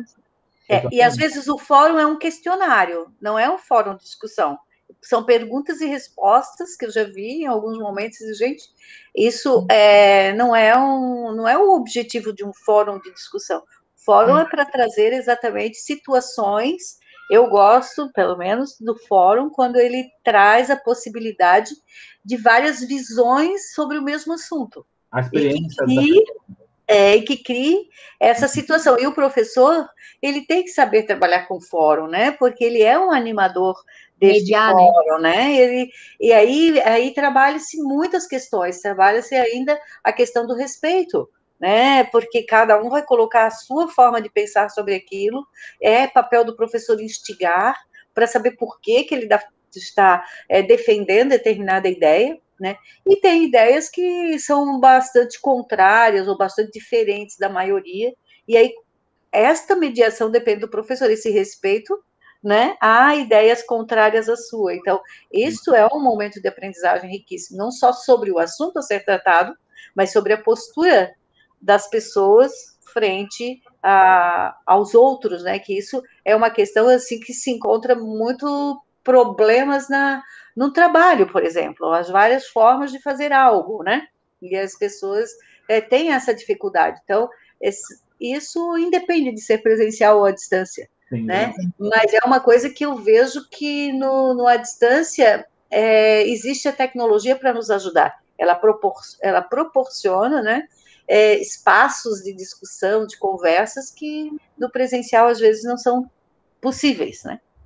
e às vezes o fórum é um questionário, não é um fórum de discussão. São perguntas e respostas que eu já vi em alguns momentos, e, gente, isso não é o objetivo de um fórum de discussão. O fórum é para trazer exatamente situações. Eu gosto, pelo menos, do fórum quando ele traz a possibilidade de várias visões sobre o mesmo assunto. A experiência E que crie essa situação. E o professor, ele tem que saber trabalhar com fórum, né? Porque ele é um animador deste fórum, né? E aí trabalha-se muitas questões, trabalha-se ainda a questão do respeito, né? Porque cada um vai colocar a sua forma de pensar sobre aquilo, é papel do professor instigar para saber por que ele está defendendo determinada ideia, né? E tem ideias que são bastante contrárias ou bastante diferentes da maioria, e aí esta mediação depende do professor, esse respeito, né, a ideias contrárias à sua. Então, isso é um momento de aprendizagem riquíssimo, não só sobre o assunto a ser tratado, mas sobre a postura das pessoas frente aos outros, né, que isso é uma questão assim que se encontra muito problemas no trabalho, por exemplo, as várias formas de fazer algo, né, e as pessoas têm essa dificuldade. Então, isso independe de ser presencial ou à distância, né? Mas é uma coisa que eu vejo que no à distância existe a tecnologia para nos ajudar. Ela proporciona, né, espaços de discussão, de conversas que no presencial às vezes não são possíveis, né?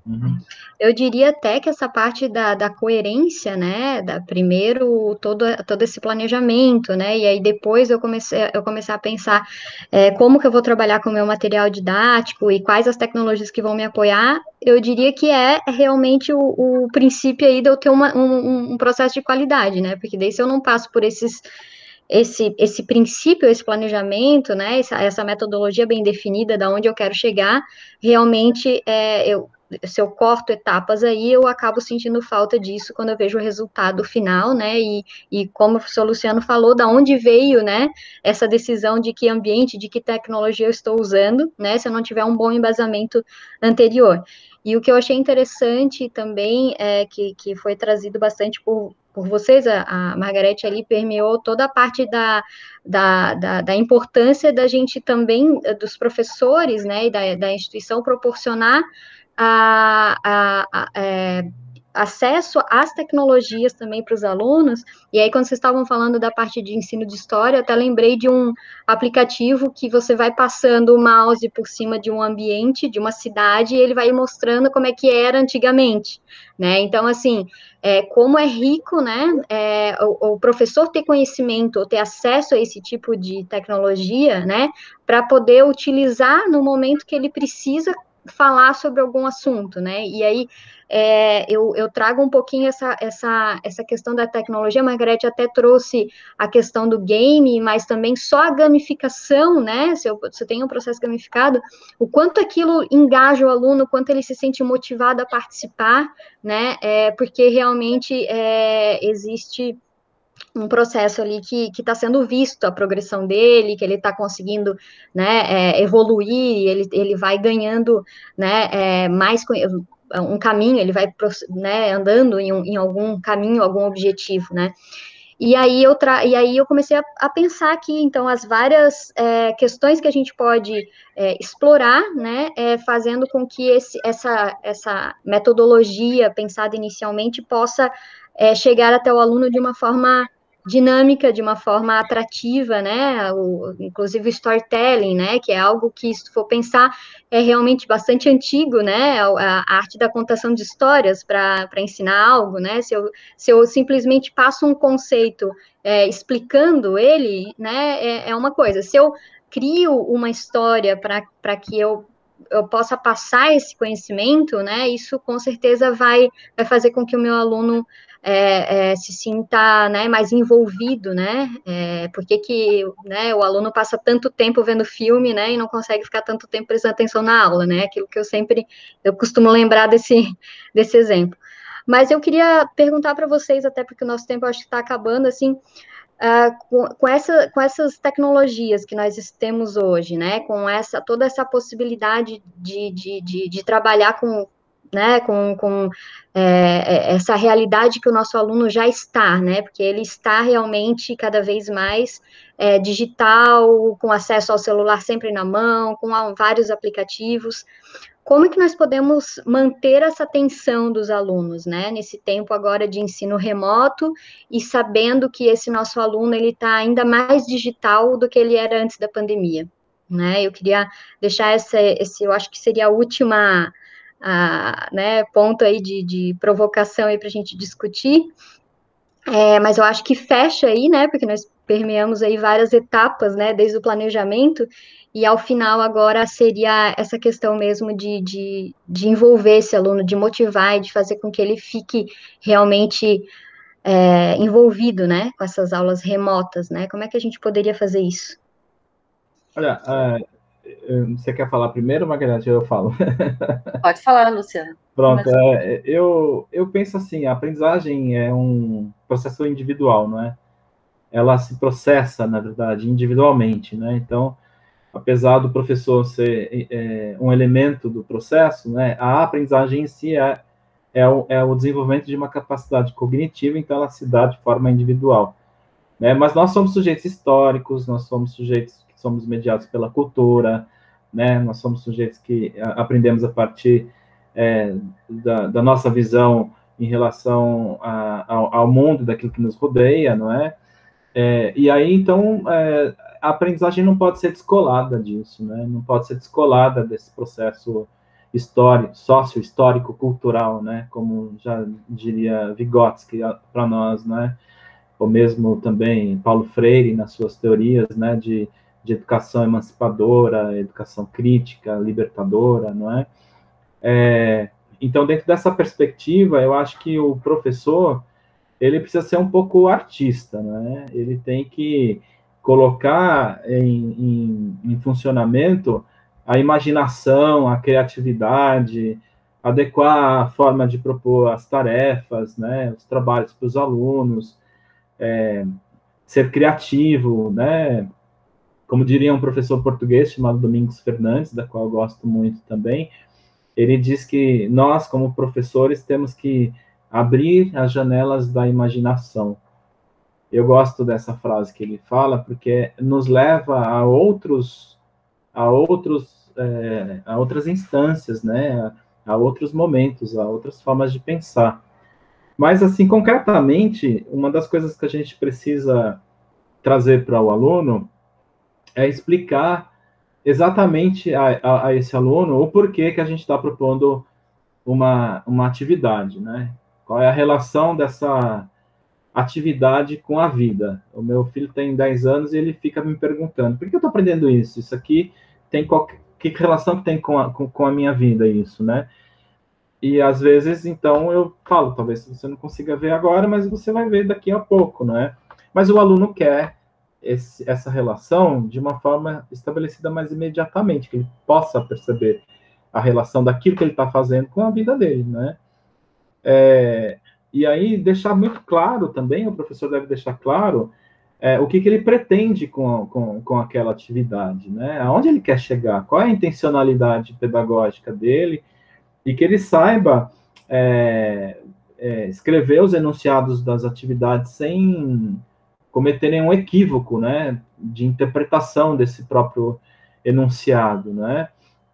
Uhum. Eu diria até que essa parte da coerência, né, primeiro todo esse planejamento, né, e aí depois eu comecei a pensar como que eu vou trabalhar com o meu material didático e quais as tecnologias que vão me apoiar, eu diria que é realmente o princípio aí de eu ter um processo de qualidade, né, porque daí se eu não passo por esse princípio, esse planejamento, né, essa metodologia bem definida da onde eu quero chegar, realmente se eu corto etapas aí, eu acabo sentindo falta disso quando eu vejo o resultado final, né, e como o seu Luciano falou, da onde veio, né, essa decisão de que ambiente, de que tecnologia eu estou usando, né, se eu não tiver um bom embasamento anterior. E o que eu achei interessante também é que foi trazido bastante por vocês, a Margarete ali permeou toda a parte da importância da gente também, dos professores, né, e da instituição proporcionar acesso às tecnologias também para os alunos, e aí quando vocês estavam falando da parte de ensino de história, eu até lembrei de um aplicativo que você vai passando o mouse por cima de um ambiente, de uma cidade, e ele vai mostrando como é que era antigamente, né, então, assim, como é rico, né, o professor ter conhecimento, ou ter acesso a esse tipo de tecnologia, né, para poder utilizar no momento que ele precisa falar sobre algum assunto, né? E aí eu trago um pouquinho essa questão da tecnologia. A Margarete até trouxe a questão do game, mas também só a gamificação, né? Se eu tenho um processo gamificado, o quanto aquilo engaja o aluno, o quanto ele se sente motivado a participar, né? Porque realmente existe um processo ali que está sendo visto a progressão dele, que ele está conseguindo, né, evoluir, ele vai ganhando, né, mais um caminho, ele vai, né, andando em algum caminho, algum objetivo, né. E aí eu comecei a pensar aqui, então, as várias questões que a gente pode explorar, né, fazendo com que essa metodologia pensada inicialmente possa chegar até o aluno de uma forma dinâmica, de uma forma atrativa, né, inclusive o storytelling, né, que é algo que, se for pensar, é realmente bastante antigo, né, a arte da contação de histórias para ensinar algo, né, se eu simplesmente passo um conceito explicando ele, né, é uma coisa. Se eu crio uma história para que eu possa passar esse conhecimento, né, isso com certeza vai fazer com que o meu aluno se sinta, né, mais envolvido, né, porque que, né, o aluno passa tanto tempo vendo filme, né, e não consegue ficar tanto tempo prestando atenção na aula, né, aquilo que eu costumo lembrar desse exemplo. Mas eu queria perguntar para vocês, até porque o nosso tempo acho que está acabando, assim, com essas tecnologias que nós temos hoje, né, com toda essa possibilidade de trabalhar com, né, com essa realidade que o nosso aluno já está, né, porque ele está realmente cada vez mais digital, com acesso ao celular sempre na mão, com vários aplicativos. Como é que nós podemos manter essa atenção dos alunos, né, nesse tempo agora de ensino remoto e sabendo que esse nosso aluno, ele está ainda mais digital do que ele era antes da pandemia, né? Eu queria deixar eu acho que seria a última, né, ponto aí de provocação aí para a gente discutir, mas eu acho que fecha aí, né, porque nós permeamos aí várias etapas, né, desde o planejamento, e ao final agora seria essa questão mesmo de envolver esse aluno, de motivar e de fazer com que ele fique realmente envolvido, né, com essas aulas remotas, né, como é que a gente poderia fazer isso? Olha, você quer falar primeiro, Margarete, ou eu falo? Pode falar, Luciano. Pronto, eu penso assim, a aprendizagem é um processo individual, não é? Ela se processa, na verdade, individualmente, né? Então, apesar do professor ser um elemento do processo, né, a aprendizagem em si é o desenvolvimento de uma capacidade cognitiva, então ela se dá de forma individual, né? Mas nós somos sujeitos históricos, nós somos sujeitos que somos mediados pela cultura, né? Nós somos sujeitos que aprendemos a partir da nossa visão em relação ao mundo, daquilo que nos rodeia, não é? E aí, então, a aprendizagem não pode ser descolada disso, né? Não pode ser descolada desse processo sócio-histórico-cultural, né, como já diria Vygotsky para nós, né, ou mesmo também Paulo Freire nas suas teorias, né, de educação emancipadora, educação crítica, libertadora, não é? Então, dentro dessa perspectiva, eu acho que o professor, ele precisa ser um pouco artista, né? Ele tem que colocar em funcionamento a imaginação, a criatividade, adequar a forma de propor as tarefas, né? Os trabalhos para os alunos, ser criativo, né? Como diria um professor português chamado Domingos Fernandes, da qual eu gosto muito também, ele diz que nós, como professores, temos que abrir as janelas da imaginação. Eu gosto dessa frase que ele fala, porque nos leva a outras instâncias, né? A outros momentos, a outras formas de pensar. Mas, assim, concretamente, uma das coisas que a gente precisa trazer para o aluno é explicar exatamente a esse aluno o porquê que a gente está propondo uma atividade, né? Qual é a relação dessa atividade com a vida? O meu filho tem 10 anos e ele fica me perguntando, por que eu estou aprendendo isso? Isso aqui tem que relação que tem com a minha vida isso, né? E às vezes, então, eu falo, talvez você não consiga ver agora, mas você vai ver daqui a pouco, não é? Mas o aluno quer essa relação de uma forma estabelecida mais imediatamente, que ele possa perceber a relação daquilo que ele está fazendo com a vida dele, né? E aí deixar muito claro também, o professor deve deixar claro o que ele pretende com aquela atividade, né? Aonde ele quer chegar, qual é a intencionalidade pedagógica dele, e que ele saiba escrever os enunciados das atividades sem cometer nenhum equívoco, né, de interpretação desse próprio enunciado, né?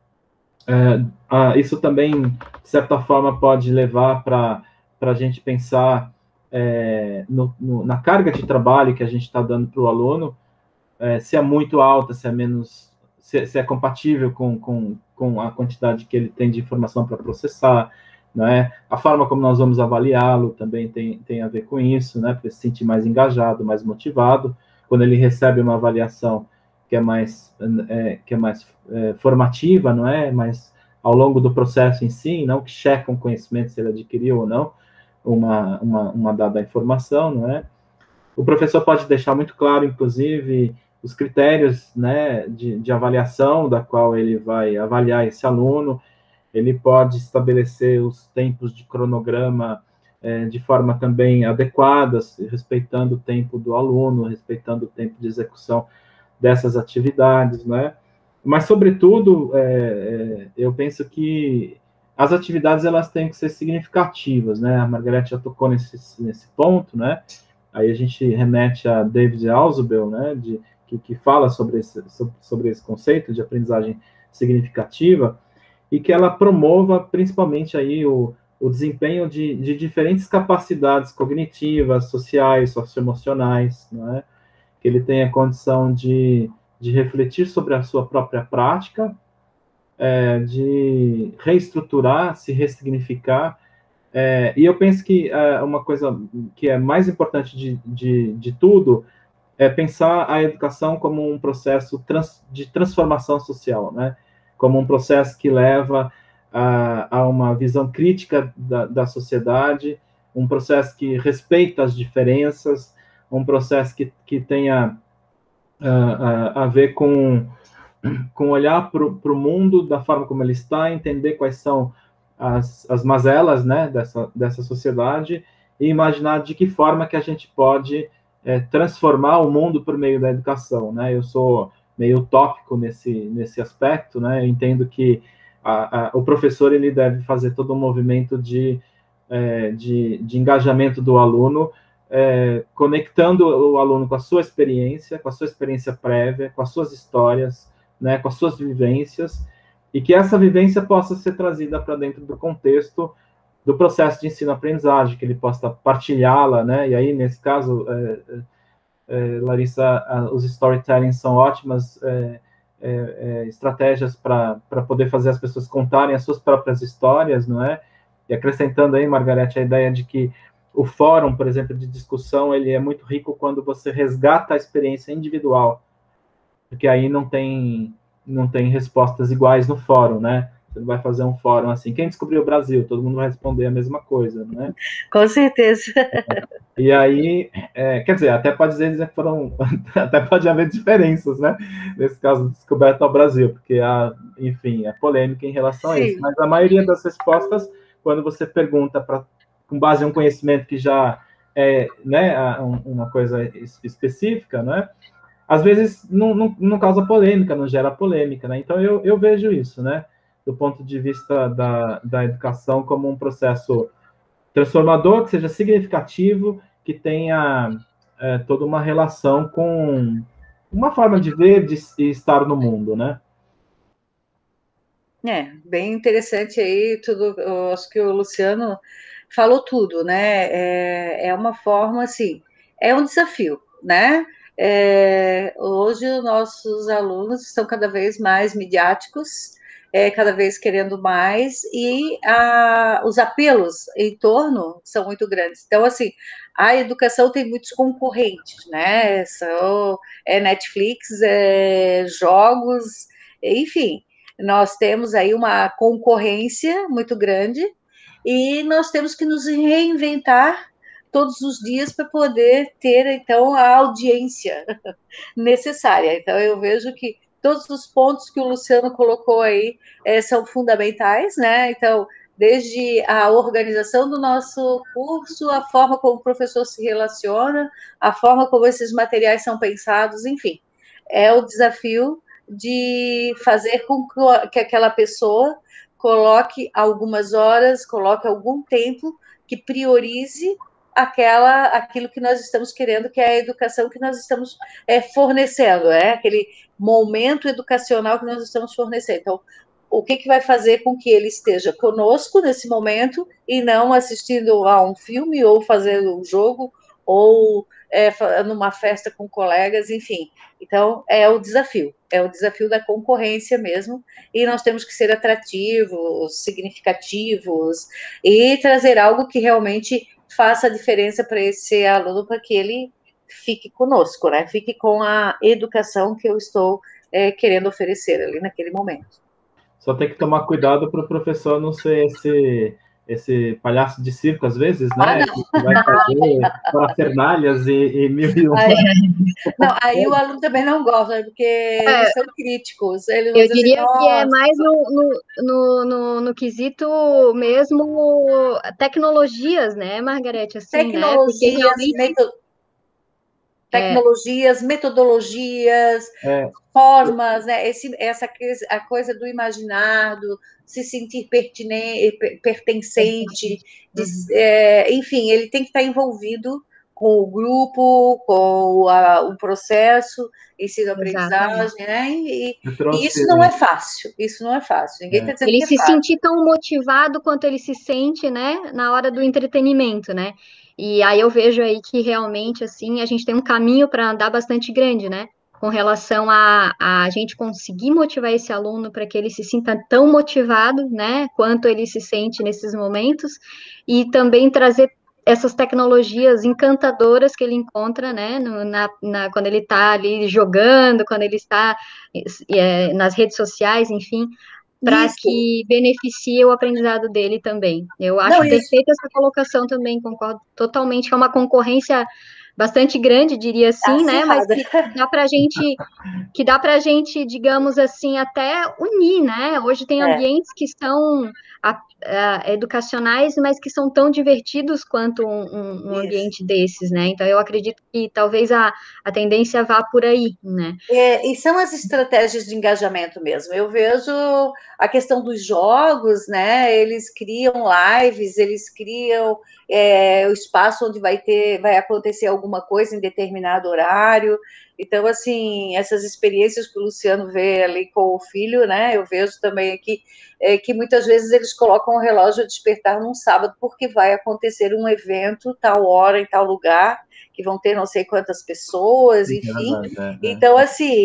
Isso também, de certa forma, pode levar para a gente pensar na carga de trabalho que a gente está dando para o aluno, se é muito alta, se é menos, se é compatível com a quantidade que ele tem de informação para processar, né? A forma como nós vamos avaliá-lo também tem a ver com isso, né? Para ele se sentir mais engajado, mais motivado, quando ele recebe uma avaliação que é mais formativa, não é? Mas ao longo do processo em si, não que checa um conhecimento se ele adquiriu ou não uma dada informação, não é? O professor pode deixar muito claro, inclusive, os critérios, né, de avaliação da qual ele vai avaliar esse aluno. Ele pode estabelecer os tempos de cronograma de forma também adequada, respeitando o tempo do aluno, respeitando o tempo de execução dessas atividades, né? Mas, sobretudo, eu penso que as atividades elas têm que ser significativas, né? A Margareth já tocou nesse ponto, né? Aí a gente remete a David Ausubel, né? Que fala sobre esse conceito de aprendizagem significativa, e que ela promova principalmente aí o desempenho de diferentes capacidades cognitivas, sociais, socioemocionais, né? Que ele tenha a condição de refletir sobre a sua própria prática, de reestruturar, se ressignificar. E eu penso que uma coisa que é mais importante de tudo é pensar a educação como um processo de transformação social, né? Como um processo que leva a uma visão crítica da sociedade, um processo que respeita as diferenças, um processo que tenha a ver com olhar para o mundo da forma como ele está, entender quais são as mazelas, né, dessa sociedade, e imaginar de que forma que a gente pode transformar o mundo por meio da educação, né? Eu sou meio utópico nesse aspecto, né? Eu entendo que o professor ele deve fazer todo um movimento de engajamento do aluno, conectando o aluno com a sua experiência prévia, com as suas histórias, né, com as suas vivências, e que essa vivência possa ser trazida para dentro do contexto do processo de ensino-aprendizagem, que ele possa partilhá-la, né? E aí, nesse caso, Larissa, os storytelling são ótimas estratégias para poder fazer as pessoas contarem as suas próprias histórias, não é? E acrescentando aí, Margarete, a ideia de que o fórum, por exemplo, de discussão, ele é muito rico quando você resgata a experiência individual, porque aí não tem respostas iguais no fórum, né? Você não vai fazer um fórum assim, quem descobriu o Brasil? Todo mundo vai responder a mesma coisa, né? Com certeza. E aí, quer dizer, até pode dizer que foram, até pode haver diferenças, né? Nesse caso, descoberta ao Brasil, porque enfim, a polêmica em relação a isso. Mas a maioria das respostas, quando você pergunta com base em um conhecimento que já é, né, uma coisa específica, né? Às vezes não causa polêmica, não gera polêmica, né? Então eu vejo isso, né? Do ponto de vista da educação como um processo transformador, que seja significativo, que tenha toda uma relação com uma forma de ver e estar no mundo, né? Bem interessante aí, tudo, eu acho que o Luciano falou tudo, né? É uma forma, assim, é um desafio, né? Hoje os nossos alunos estão cada vez mais midiáticos, cada vez querendo mais, e os apelos em torno são muito grandes. Então, assim, a educação tem muitos concorrentes, né? Netflix, jogos, enfim, nós temos aí uma concorrência muito grande e nós temos que nos reinventar todos os dias para poder ter, então, a audiência necessária. Então, eu vejo que todos os pontos que o Luciano colocou aí são fundamentais, né? Então, desde a organização do nosso curso, a forma como o professor se relaciona, a forma como esses materiais são pensados, enfim, é o desafio de fazer com que aquela pessoa coloque algumas horas, coloque algum tempo que priorize aquilo que nós estamos querendo, que é a educação que nós estamos fornecendo, aquele momento educacional que nós estamos fornecendo. Então, o que vai fazer com que ele esteja conosco nesse momento e não assistindo a um filme ou fazendo um jogo ou numa festa com colegas, enfim. Então, é o desafio da concorrência mesmo, e nós temos que ser atrativos, significativos e trazer algo que realmente faça a diferença para esse aluno, para que ele fique conosco, né? Fique com a educação que eu estou querendo oferecer ali naquele momento. Só tem que tomar cuidado para o professor não ser esse palhaço de circo, às vezes, né? Que vai fazer parafernalhas e mil e uma. Não, aí o aluno também não gosta, porque eles são críticos. Eles vão eu dizer diria assim, que é mais no quesito mesmo tecnologias, né, Margarete? Assim, né? Porque realmente. Tecnologias, metodologias, formas, né? A coisa do imaginar, do se sentir pertencente, enfim, ele tem que estar envolvido com o grupo, com o processo, ensino-aprendizagem, né? E isso não é fácil, Ninguém está dizendo ele que é se fácil. sentir tão motivado quanto ele se sente, né, na hora do entretenimento, né? E aí eu vejo aí que realmente, assim, a gente tem um caminho para andar bastante grande, né? Com relação a gente conseguir motivar esse aluno para que ele se sinta tão motivado, né, quanto ele se sente nesses momentos, e também trazer essas tecnologias encantadoras que ele encontra, né, quando ele está ali jogando, quando ele está nas redes sociais, enfim, para que beneficie o aprendizado dele também. Eu acho perfeita essa colocação também, concordo totalmente, que é uma concorrência bastante grande, diria assim, né? Mas que dá para a gente, digamos assim, até unir, né? Hoje tem ambientes que são educacionais, mas que são tão divertidos quanto um ambiente desses, né? Então, eu acredito que talvez a tendência vá por aí, né? E são as estratégias de engajamento mesmo. Eu vejo a questão dos jogos, né? Eles criam lives, eles criam o espaço onde vai acontecer alguma coisa em determinado horário. Então, assim, essas experiências que o Luciano vê ali com o filho, né? Eu vejo também aqui que muitas vezes eles colocam o relógio a despertar num sábado, porque vai acontecer um evento, tal hora, em tal lugar, que vão ter não sei quantas pessoas, enfim. Então, assim,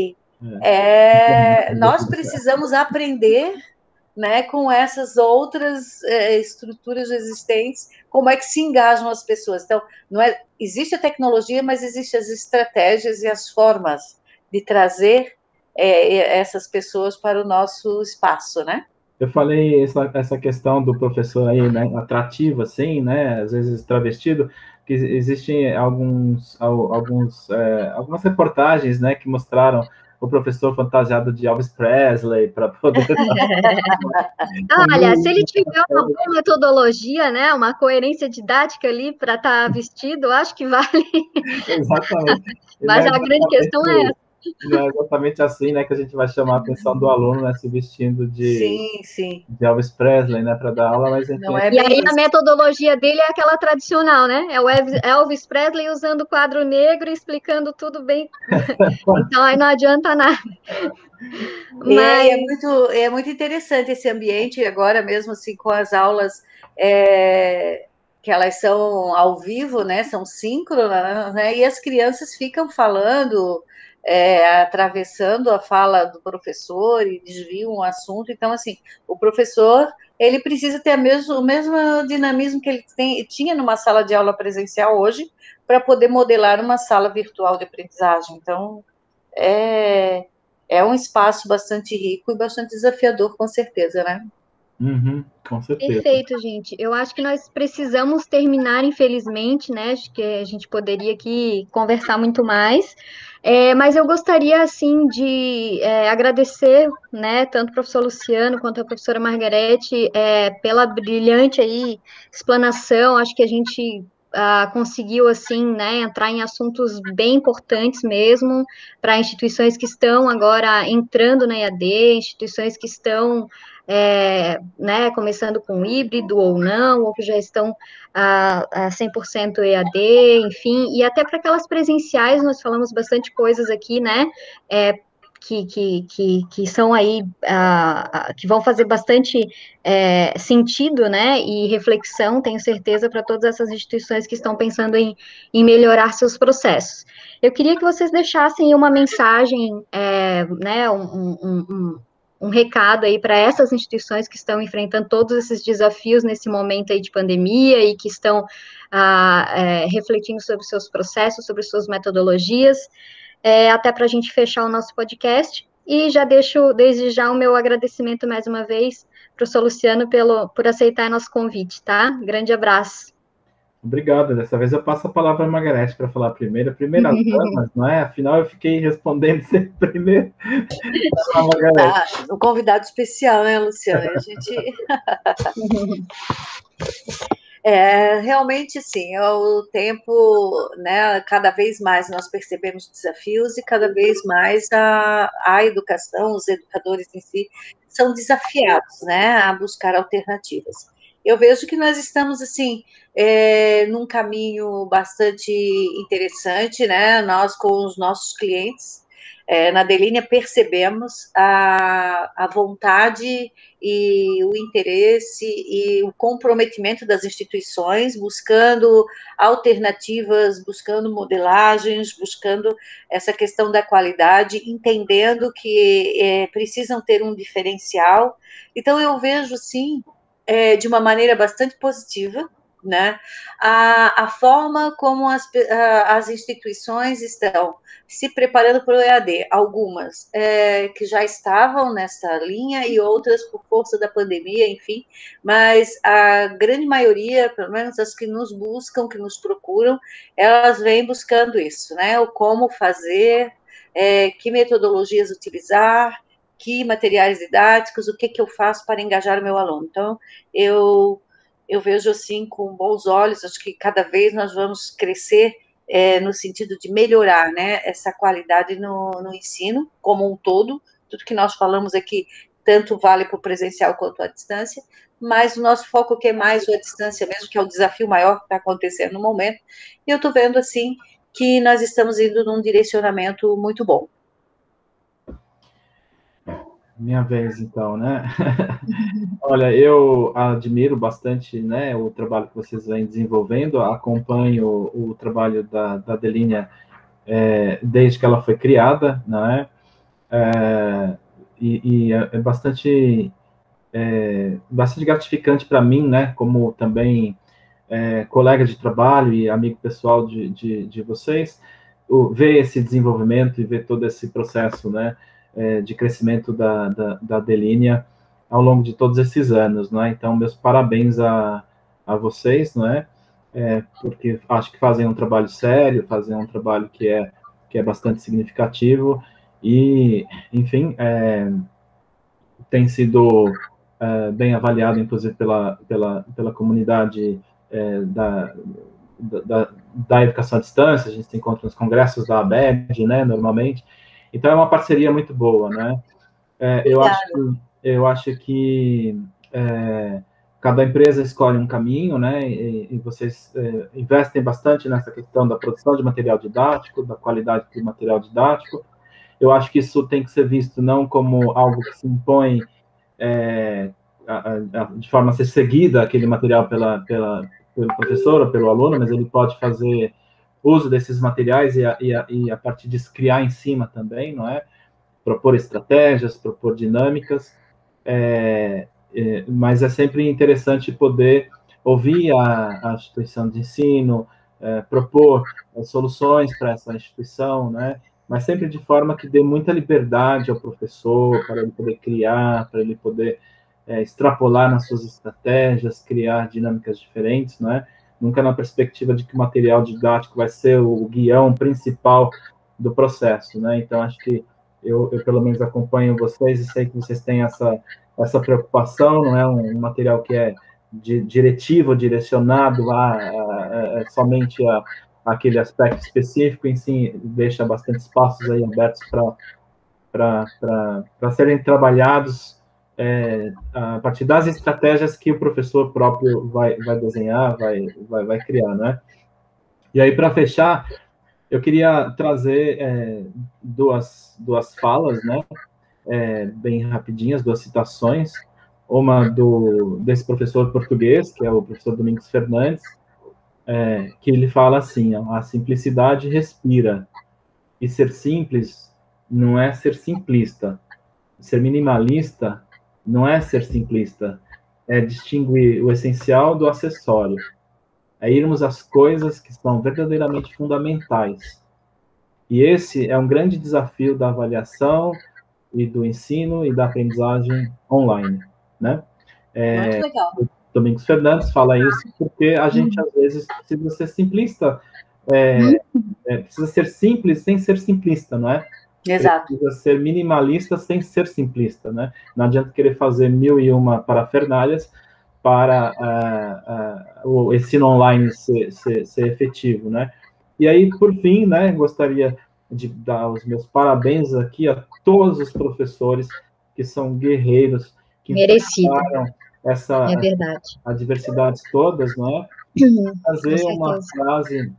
Nós precisamos aprender, né, com essas outras estruturas existentes, como é que se engajam as pessoas. Então, existe a tecnologia, mas existem as estratégias e as formas de trazer essas pessoas para o nosso espaço, né? Eu falei essa questão do professor aí, né, atrativo, assim, né, às vezes travestido, que existem algumas reportagens, né, que mostraram o professor fantasiado de Elvis Presley para poder... Olha, se ele tiver uma boa metodologia, né, uma coerência didática ali para estar vestido, eu acho que vale. Exatamente. Mas a grande questão é essa. Não é exatamente assim, né, que a gente vai chamar a atenção do aluno, né, se vestindo de Elvis Presley, né, para dar aula, mas enfim. Não é e aí isso. A metodologia dele é aquela tradicional, né? É o Elvis Presley usando quadro negro e explicando tudo bem. Então aí não adianta nada. Mas... É muito interessante esse ambiente agora mesmo, assim, com as aulas que elas são ao vivo, né? São síncronas, né? E as crianças ficam falando, atravessando a fala do professor e desviam o assunto. Então, assim, o professor ele precisa ter o mesmo dinamismo que ele tinha numa sala de aula presencial hoje para poder modelar uma sala virtual de aprendizagem. Então, é um espaço bastante rico e bastante desafiador, com certeza, né? Uhum, com certeza. Perfeito, gente. Eu acho que nós precisamos terminar, infelizmente, né? Acho que a gente poderia aqui conversar muito mais. Mas eu gostaria, assim, de agradecer, né, tanto o professor Luciano quanto a professora Margarete, pela brilhante aí explanação. Acho que a gente conseguiu, assim, né, entrar em assuntos bem importantes mesmo para instituições que estão agora entrando na EAD, instituições que estão né, começando com híbrido ou não, ou que já estão a 100% EAD, enfim, e até para aquelas presenciais, nós falamos bastante coisas aqui, né, que são aí, que vão fazer bastante sentido, né, e reflexão, tenho certeza, para todas essas instituições que estão pensando em melhorar seus processos. Eu queria que vocês deixassem uma mensagem, né, um recado aí para essas instituições que estão enfrentando todos esses desafios nesse momento aí de pandemia e que estão refletindo sobre seus processos, sobre suas metodologias, até para a gente fechar o nosso podcast. E já deixo desde já o meu agradecimento mais uma vez para o professor Luciano por aceitar nosso convite, tá? Grande abraço. Obrigado. Dessa vez eu passo a palavra a Margarete para falar primeiro. Primeira damas, não é? Afinal, eu fiquei respondendo sempre primeiro. Um convidado especial, né, Luciana? A gente... realmente, sim, o tempo, né, cada vez mais nós percebemos desafios e cada vez mais a educação, os educadores em si, são desafiados, né, a buscar alternativas. Eu vejo que nós estamos, assim, num caminho bastante interessante, né, nós com os nossos clientes, na Delinea percebemos a vontade e o interesse e o comprometimento das instituições, buscando alternativas, buscando modelagens, buscando essa questão da qualidade, entendendo que precisam ter um diferencial. Então, eu vejo, sim, de uma maneira bastante positiva, né, a forma como as instituições estão se preparando para o EAD, algumas que já estavam nessa linha e outras por força da pandemia, enfim, mas a grande maioria, pelo menos as que nos buscam, que nos procuram, elas vêm buscando isso, né, o como fazer, que metodologias utilizar, que materiais didáticos, o que eu faço para engajar o meu aluno. Então, eu vejo assim com bons olhos, acho que cada vez nós vamos crescer no sentido de melhorar, né, essa qualidade no ensino como um todo. Tudo que nós falamos aqui tanto vale para o presencial quanto à distância, mas o nosso foco que é mais a distância mesmo, que é o desafio maior que está acontecendo no momento, e eu estou vendo assim que nós estamos indo num direcionamento muito bom. Minha vez, então, né? Olha, eu admiro bastante, né, o trabalho que vocês vêm desenvolvendo, acompanho o trabalho da Delinea desde que ela foi criada, né? É bastante gratificante para mim, né, como também colega de trabalho e amigo pessoal de vocês, ver esse desenvolvimento e ver todo esse processo, né, de crescimento da Delinea ao longo de todos esses anos, né? Então, meus parabéns a vocês, não é? Porque acho que fazem um trabalho sério, fazem um trabalho que é bastante significativo e, enfim, tem sido bem avaliado, inclusive, pela comunidade da educação à distância. A gente se encontra nos congressos da ABED, né, normalmente. Então, é uma parceria muito boa, né? Eu acho que cada empresa escolhe um caminho, né? E vocês investem bastante nessa questão da produção de material didático, da qualidade do material didático. Eu acho que isso tem que ser visto não como algo que se impõe de forma a ser seguida aquele material pelo professor ou pelo aluno, mas ele pode fazer uso desses materiais e a partir disso criar em cima também, não é? Propor estratégias, propor dinâmicas, mas é sempre interessante poder ouvir a instituição de ensino, propor soluções para essa instituição, né? Mas sempre de forma que dê muita liberdade ao professor, para ele poder criar, para ele poder extrapolar nas suas estratégias, criar dinâmicas diferentes, né? Nunca na perspectiva de que o material didático vai ser o guião principal do processo, né? Então, acho que eu pelo menos acompanho vocês e sei que vocês têm essa preocupação, não é um material que é diretivo, direcionado somente a aquele aspecto específico, em si deixa bastante espaços aí abertos para serem trabalhados a partir das estratégias que o professor próprio vai desenhar, vai criar, né? E aí, para fechar, eu queria trazer duas falas, né? Bem rapidinhas, duas citações. Uma desse professor português, que é o professor Domingos Fernandes, que ele fala assim: ó, a simplicidade respira, e ser simples não é ser simplista. Ser minimalista não é ser simplista, é distinguir o essencial do acessório, é irmos às coisas que são verdadeiramente fundamentais. E esse é um grande desafio da avaliação e do ensino e da aprendizagem online, né? Muito legal. O Domingos Fernandes fala isso porque a gente, às vezes, precisa ser simplista, precisa ser simples sem ser simplista, não é? Exato. Precisa ser minimalista sem ser simplista, né? Não adianta querer fazer 1001 parafernalhas para o ensino online ser efetivo, né? E aí, por fim, né, gostaria de dar os meus parabéns aqui a todos os professores que são guerreiros, que enfrentaram essa adversidades todas, né? Fazer uma frase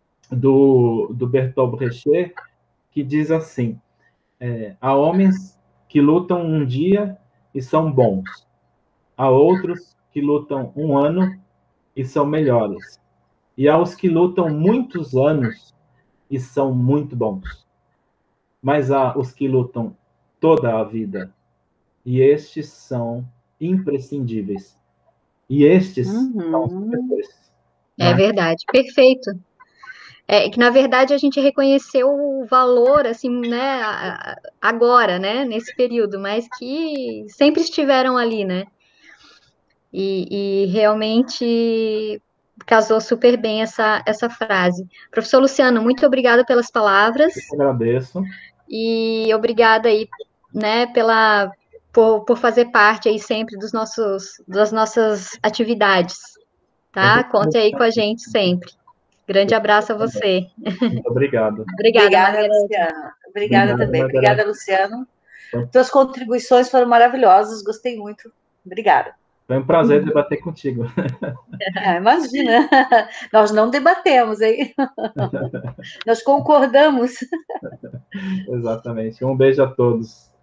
do Bertolt Brecht que diz assim: há homens que lutam um dia e são bons, há outros que lutam um ano e são melhores, e há os que lutam muitos anos e são muito bons. Mas há os que lutam toda a vida, e estes são imprescindíveis. E estes são os professores. É verdade, perfeito. Que, na verdade, a gente reconheceu o valor, assim, né, agora, né, nesse período, mas que sempre estiveram ali, né? E realmente casou super bem essa frase. Professor Luciano, muito obrigada pelas palavras. Eu agradeço. E obrigada aí, né, por fazer parte aí sempre das nossas atividades, tá? Conte aí com a gente sempre. Grande abraço a você. Muito obrigado. Obrigada, Luciano. Obrigada também. Obrigada, Luciano. Suas contribuições foram maravilhosas, gostei muito. Obrigada. Foi um prazer debater contigo. Imagina, nós não debatemos, hein? Nós concordamos. Exatamente. Um beijo a todos.